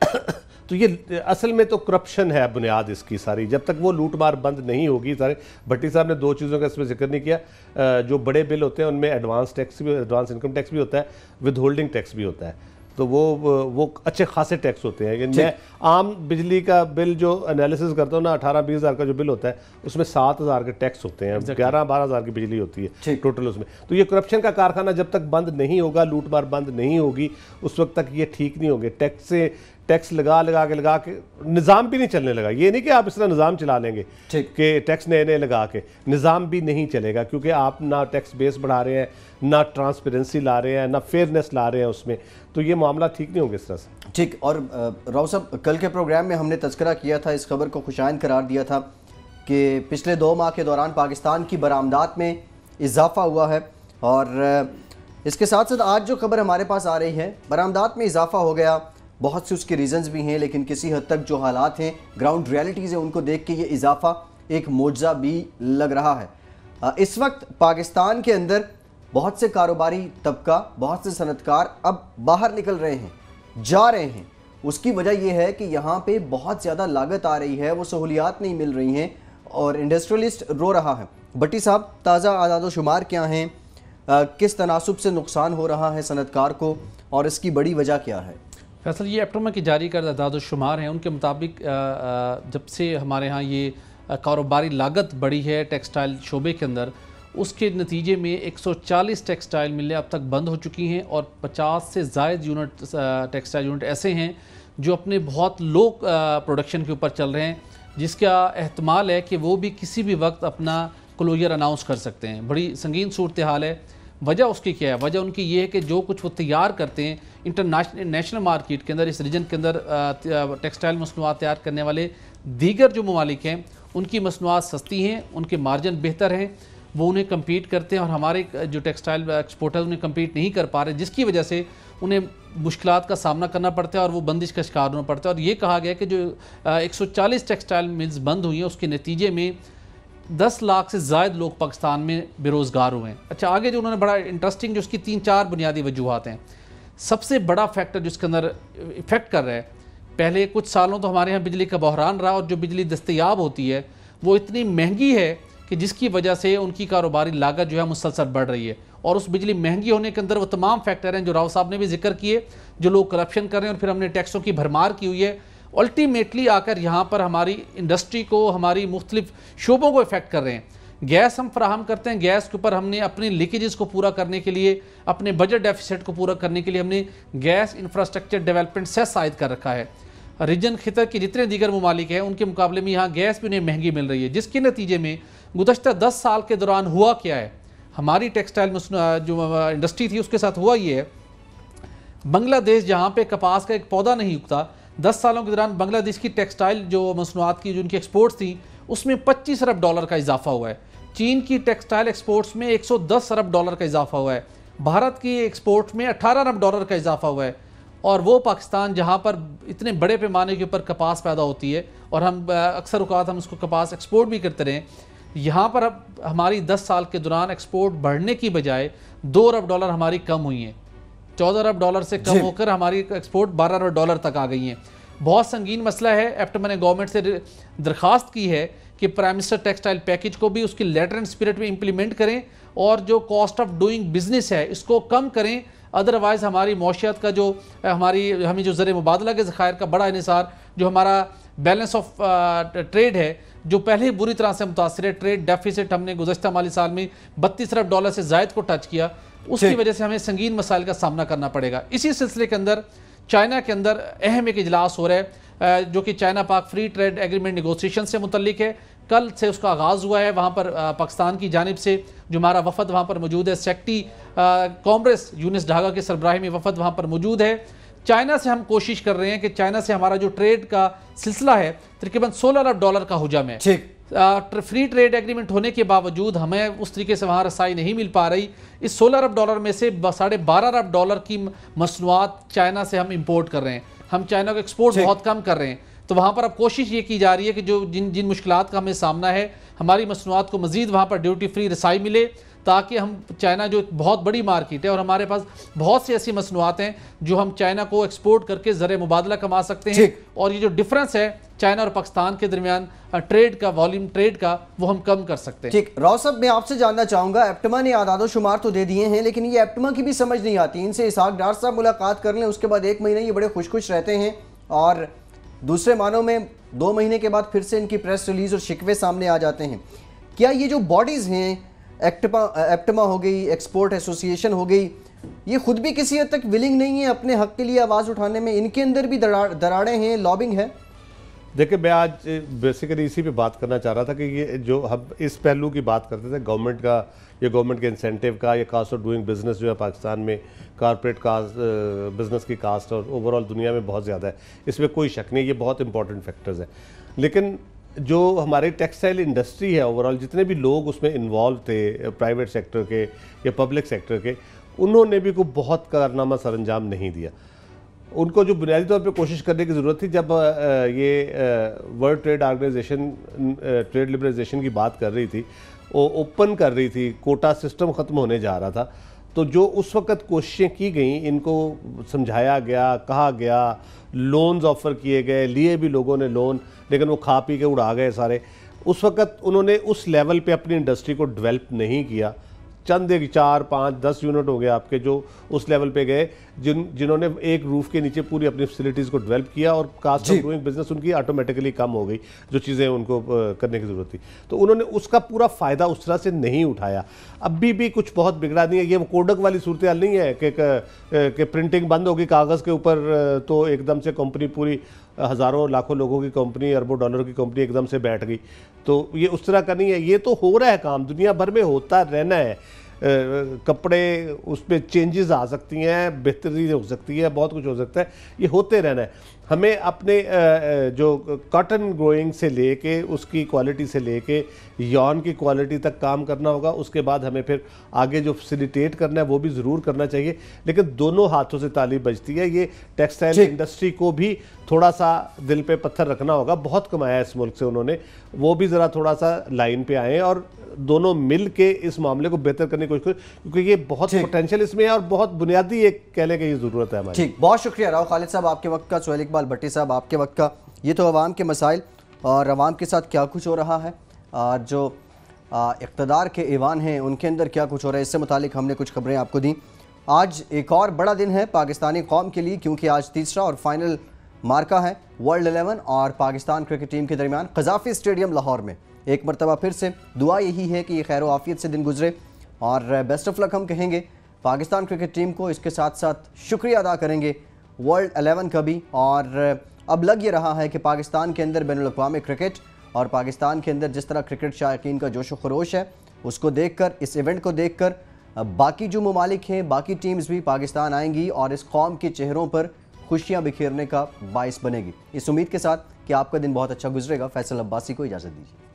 तो ये असल में तो करप्शन है बुनियाद इसकी सारी। जब तक वो लूट मार बंद नहीं होगी सारे। भट्टी साहब ने 2 चीज़ों का इसमें जिक्र नहीं किया। जो बड़े बिल होते हैं उनमें एडवांस इनकम टैक्स भी होता है, विद होल्डिंग टैक्स भी होता है। तो वो अच्छे खासे टैक्स होते हैं। मैं आम बिजली का बिल जो एनालिसिस करता हूँ ना, 18-20 हज़ार का जो बिल होता है उसमें 7,000 के टैक्स होते हैं, 11-12 हज़ार की बिजली होती है टोटल उसमें। तो ये करप्शन का कारखाना जब तक बंद नहीं होगा, लूट मार बंद नहीं होगी, उस वक्त तक ये ठीक नहीं होंगे। टैक्स लगा के निज़ाम भी नहीं चलने लगा। ये नहीं कि आप इस तरह निज़ाम चला लेंगे कि टैक्स नए लगा के निज़ाम भी नहीं चलेगा, क्योंकि आप ना टैक्स बेस बढ़ा रहे हैं, ना ट्रांसपेरेंसी ला रहे हैं, ना फेयरनेस ला रहे हैं उसमें। तो ये मामला ठीक नहीं होंगे इस तरह से। ठीक। और राव साहब, कल के प्रोग्राम में हमने तज़किरा किया था, इस खबर को खुशाइन करार दिया था कि पिछले 2 माह के दौरान पाकिस्तान की बरामदात में इजाफा हुआ है। और इसके साथ साथ आज जो खबर हमारे पास आ रही है, बरामदात में इजाफा हो गया, बहुत से उसके रीज़न्स भी हैं, लेकिन किसी हद तक जो हालात हैं, ग्राउंड रियलिटीज़ हैं, उनको देख के ये इजाफा एक मोज़ा भी लग रहा है। इस वक्त पाकिस्तान के अंदर बहुत से कारोबारी तबका, बहुत से सनतकार अब बाहर निकल रहे हैं, जा रहे हैं। उसकी वजह यह है कि यहाँ पे बहुत ज़्यादा लागत आ रही है, वो सहूलियात नहीं मिल रही हैं और इंडस्ट्रियलिस्ट रो रहा है। भट्टी साहब, ताज़ा आदाद व शुमार क्या हैं, किस तनासुब से नुकसान हो रहा है सनतकार को और इसकी बड़ी वजह क्या है? फैसल, ये अक्टूबर की जारी करदा आदाद व शुमार हैं, उनके मुताबिक जब से हमारे यहाँ ये कारोबारी लागत बढ़ी है टेक्सटाइल शोबे के अंदर, उसके नतीजे में 140 टेक्सटाइल मिलें अब तक बंद हो चुकी हैं और 50 से ज़ायद यूनिट टेक्सटाइल यूनिट ऐसे हैं जो अपने बहुत लो प्रोडक्शन के ऊपर चल रहे हैं, जिसका एहतमाल है कि वो भी किसी भी वक्त अपना क्लोजर अनाउंस कर सकते हैं। बड़ी संगीन सूरत हाल है। वजह उसकी क्या है? वजह उनकी ये है कि जो कुछ वो तैयार करते हैं इंटरनेशनल मार्केट के अंदर, इस रीजन के अंदर टेक्सटाइल मसनूआत तैयार करने वाले दीगर जो ममालिक हैं उनकी मसनूआत सस्ती हैं, उनके मार्जिन बेहतर हैं, वो उन्हें कम्पीट करते हैं और हमारे जो टेक्सटाइल एक्सपोर्टर उन्हें कम्पीट नहीं कर पा रहे, जिसकी वजह से उन्हें मुश्किलात का सामना करना पड़ता है और वो बंदिश का शिकार होना पड़ता है। और ये कहा गया कि जो 140 टेक्सटाइल मिल्स बंद हुई हैं उसके नतीजे में 10 लाख से ज़ायद लोग पाकिस्तान में बेरोज़गार हुए हैं। अच्छा, आगे जो उन्होंने बड़ा इंटरेस्टिंग, जो उसकी 3-4 बुनियादी वजूहात हैं। सबसे बड़ा फैक्टर जिसके अंदर इफ़ेक्ट कर रहा है, पहले कुछ सालों तो हमारे यहाँ बिजली का बहरान रहा और जो बिजली दस्तयाब होती है वो इतनी महंगी है कि जिसकी वजह से उनकी कारोबारी लागत जो है मुसलसल बढ़ रही है। और उस बिजली महंगी होने के अंदर वो तमाम फैक्टर हैं जो राव साहब ने भी जिक्र किए, जो लोग करप्शन कर रहे हैं और फिर हमने टैक्सों की भरमार की हुई है। अल्टीमेटली आकर यहाँ पर हमारी इंडस्ट्री को, हमारी मुख्तलिफ शोबों को इफेक्ट कर रहे हैं। गैस हम फराहम करते हैं, गैस के ऊपर हमने अपने लीकेजेस को पूरा करने के लिए, अपने बजट डेफिसिट को पूरा करने के लिए हमने गैस इंफ्रास्ट्रक्चर डेवलपमेंट सेस आयद कर रखा है। रीजन खितर के जितने दीगर ममालिक हैं उनके मुकाबले में यहाँ गैस भी उन्हें महंगी मिल रही है, जिसके नतीजे में गुज़श्ता 10 साल के दौरान हुआ क्या है, हमारी टेक्सटाइल जो इंडस्ट्री थी उसके साथ हुआ ये है, बांग्लादेश जहाँ पे कपास का एक पौधा नहीं उगता, 10 सालों के दौरान बांग्लादेश की टेक्सटाइल जो मसनूआत की जो उनकी एक्सपोर्ट्स थी उसमें $25 अरब का इजाफा हुआ है। चीन की टेक्सटाइल एक्सपोर्ट्स में 110 अरब डॉलर का इजाफा हुआ है, भारत की एक्सपोर्ट में 18 अरब डॉलर का इजाफा हुआ है। और वो पाकिस्तान जहाँ पर इतने बड़े पैमाने के ऊपर कपास पैदा होती है और हम अक्सर औक़ात हम उसको कपास एक्सपोर्ट भी करते रहे, यहाँ पर अब हमारी 10 साल के दौरान एक्सपोर्ट बढ़ने की बजाय 2 अरब डॉलर हमारी कम हुई हैं। 14 अरब डॉलर से कम होकर हमारी एक्सपोर्ट 12 अरब डॉलर तक आ गई हैं। बहुत संगीन मसला है। एप्टमा ने गवर्नमेंट से दरख्वास्त की है कि प्राइम मिनिस्टर टेक्सटाइल पैकेज को भी उसकी लेटर एंड स्पिरिट में इंप्लीमेंट करें और जो कॉस्ट ऑफ डूइंग बिजनेस है इसको कम करें। अदरवाइज़ हमारी मौशियत का जो हमें जो ज़र मुबादला के ज़खायर का बड़ा इन्हिसार, जो हमारा बैलेंस ऑफ ट्रेड है जो पहले ही बुरी तरह से मुतासर है, ट्रेड डेफिसिट हमने गुज़श्ता माली साल में 32 अरब डॉलर से ज़ायद को टच किया, उसकी वजह से हमें संगीन मसाइल का सामना करना पड़ेगा। इसी सिलसिले के अंदर चाइना के अंदर अहम एक इजलास हो रहा है जो कि चाइना पाक फ्री ट्रेड एग्रीमेंट निगोसिएशन से मुतल्लिक है। कल से उसका आगाज़ हुआ है। वहाँ पर पाकिस्तान की जानिब से जो हमारा वफद वहाँ पर मौजूद है, सेक्रेटरी कांग्रेस यूनिस ढाका के सरबराही में वफद वहाँ पर मौजूद है। चाइना से हम कोशिश कर रहे हैं कि चाइना से हमारा जो ट्रेड का सिलसिला है तकरीबन 16 अरब डॉलर का हुजम है। फ्री ट्रेड एग्रीमेंट होने के बावजूद हमें उस तरीके से वहाँ रसाई नहीं मिल पा रही। इस 16 अरब डॉलर में से 12.5 अरब डॉलर की मसनूआत चाइना से हम इंपोर्ट कर रहे हैं। हम चाइना को एक्सपोर्ट बहुत कम कर रहे हैं। तो वहाँ पर अब कोशिश ये की जा रही है कि जो जिन मुश्किलात का हमें सामना है, हमारी मसनूआत को मज़ीद वहाँ पर ड्यूटी फ्री रसाई मिले, ताकि हम चाइना जो एक बहुत बड़ी मार्केट है और हमारे पास बहुत सी ऐसी मसनूआत हैं जो हम चाइना को एक्सपोर्ट करके ज़र मुबादला कमा सकते हैं। और ये जो डिफरेंस है चाइना और पाकिस्तान के दरमियान ट्रेड का, वॉल्यूम ट्रेड का, वो हम कम कर सकते हैं। ठीक, राव साहब मैं आपसे जानना चाहूँगा, एप्टमा ने आदादो शुमार तो दे दिए हैं लेकिन ये एप्टमा की भी समझ नहीं आती। इनसे इसहाक डार साहब मुलाकात कर लें, उसके बाद 1 महीने ये बड़े खुश रहते हैं और दूसरे मानों में 2 महीने के बाद फिर से इनकी प्रेस रिलीज और शिकवे सामने आ जाते हैं। क्या ये जो बॉडीज़ हैं, एप्टमा हो गई, एक्सपोर्ट एसोसिएशन हो गई, ये खुद भी किसी हद तक विलिंग नहीं है अपने हक के लिए आवाज़ उठाने में? इनके अंदर भी दरारें हैं, लॉबिंग है? देखिए, मैं आज बेसिकली इसी पे बात करना चाह रहा था कि ये जो हम इस पहलू की बात करते थे गवर्नमेंट का, ये गवर्नमेंट के इंसेंटिव का, ये कास्ट ऑफ डूइंग बिजनेस जो है पाकिस्तान में कॉर्पोरेट कास्ट बिजनेस की कास्ट और ओवरऑल दुनिया में बहुत ज़्यादा है, इसमें कोई शक नहीं, ये बहुत इंपॉर्टेंट फैक्टर्स हैं। लेकिन जो हमारी टेक्सटाइल इंडस्ट्री है ओवरऑल, जितने भी लोग उसमें इन्वॉल्व थे, प्राइवेट सेक्टर के या पब्लिक सेक्टर के, उन्होंने भी कोई बहुत कारनामा सरअंजाम नहीं दिया। उनको जो बुनियादी तौर पे कोशिश करने की ज़रूरत थी, जब ये world trade organisation trade liberalisation की बात कर रही थी, वो ओपन कर रही थी, कोटा सिस्टम ख़त्म होने जा रहा था, तो जो उस वक़्त कोशिशें की गई, इनको समझाया गया, कहा गया, लोन्स ऑफ़र किए गए, लिए भी लोगों ने लोन, लेकिन वो खा पी के उड़ा गए सारे। उस वक़्त उन्होंने उस लेवल पे अपनी इंडस्ट्री को डेवलप नहीं किया। चंद एक 4, 5, 10 यूनिट हो गए आपके जो उस लेवल पे गए, जिन्होंने एक रूफ के नीचे पूरी अपनी फैसिलिटीज़ को डेवलप किया और कास्ट ऑफ डूइंग बिजनेस उनकी ऑटोमेटिकली कम हो गई, जो चीज़ें उनको करने की ज़रूरत थी। तो उन्होंने उसका पूरा फ़ायदा उस तरह से नहीं उठाया। अभी भी कुछ बहुत बिगड़ा नहीं है। ये कोडक वाली सूरत हाल नहीं है कि प्रिंटिंग बंद होगी कागज़ के ऊपर तो एकदम से कंपनी पूरी हज़ारों लाखों लोगों की कंपनी, अरबों डॉलर की कंपनी एकदम से बैठ गई। तो ये उस तरह का नहीं है। ये तो हो रहा है काम, दुनिया भर में होता रहना है। कपड़े उसमें चेंजेस आ सकती हैं, बेहतरी हो सकती है, बहुत कुछ हो सकता है, ये होते रहना है। हमें अपने जो कॉटन ग्रोइंग से लेके उसकी क्वालिटी से लेके यॉन की क्वालिटी तक काम करना होगा। उसके बाद हमें फिर आगे जो फैसिलिटेट करना है वो भी ज़रूर करना चाहिए, लेकिन दोनों हाथों से ताली बजती है। ये टेक्सटाइल इंडस्ट्री को भी थोड़ा सा दिल पे पत्थर रखना होगा। बहुत कमाया है इस मुल्क से उन्होंने, वो भी ज़रा थोड़ा सा लाइन पे आए और दोनों मिल के इस मामले को बेहतर करने की कोशिश करें, क्योंकि ये बहुत पोटेंशियल इसमें है और बहुत बुनियादी एक कह लें कि ये ज़रूरत है हमारी। ठीक, बहुत शुक्रिया राव खालिद साहब आपके वक्त का, सुहेल इकबाल भट्टी साहब आपके वक्त का। ये तो अवाम के मसाइल और अवाम के साथ क्या कुछ हो रहा है, जो इक़्तिदार के ईवान हैं उनके अंदर क्या कुछ हो रहा है, इससे मुतालिक हमने कुछ खबरें आपको दी। आज एक और बड़ा दिन है पाकिस्तानी कौम के लिए, क्योंकि आज तीसरा और फाइनल मार्का है वर्ल्ड 11 और पाकिस्तान क्रिकेट टीम के दरमियान क़ज़ाफ़ी स्टेडियम लाहौर में। एक मरतबा फिर से दुआ यही है कि ये खैर आफियत से दिन गुजरे और बेस्ट ऑफ लक हम कहेंगे पाकिस्तान क्रिकेट टीम को। इसके साथ साथ शुक्रिया अदा करेंगे वर्ल्ड 11 का भी। और अब लग ये रहा है कि पाकिस्तान के अंदर बैनुल अक़वामी क्रिकेट और पाकिस्तान के अंदर जिस तरह क्रिकेट शायकीन का जोश व खरोश है, उसको देख कर, इस इवेंट को देख कर बाकी जो ममालिक हैं, बाकी टीम्स भी पाकिस्तान आएंगी और इस कौम के चेहरों पर खुशियाँ बिखेरने का बाइस बनेगी। इस उम्मीद के साथ कि आपका दिन बहुत अच्छा गुजरेगा, फैसल अब्बासी को इजाज़त दीजिए।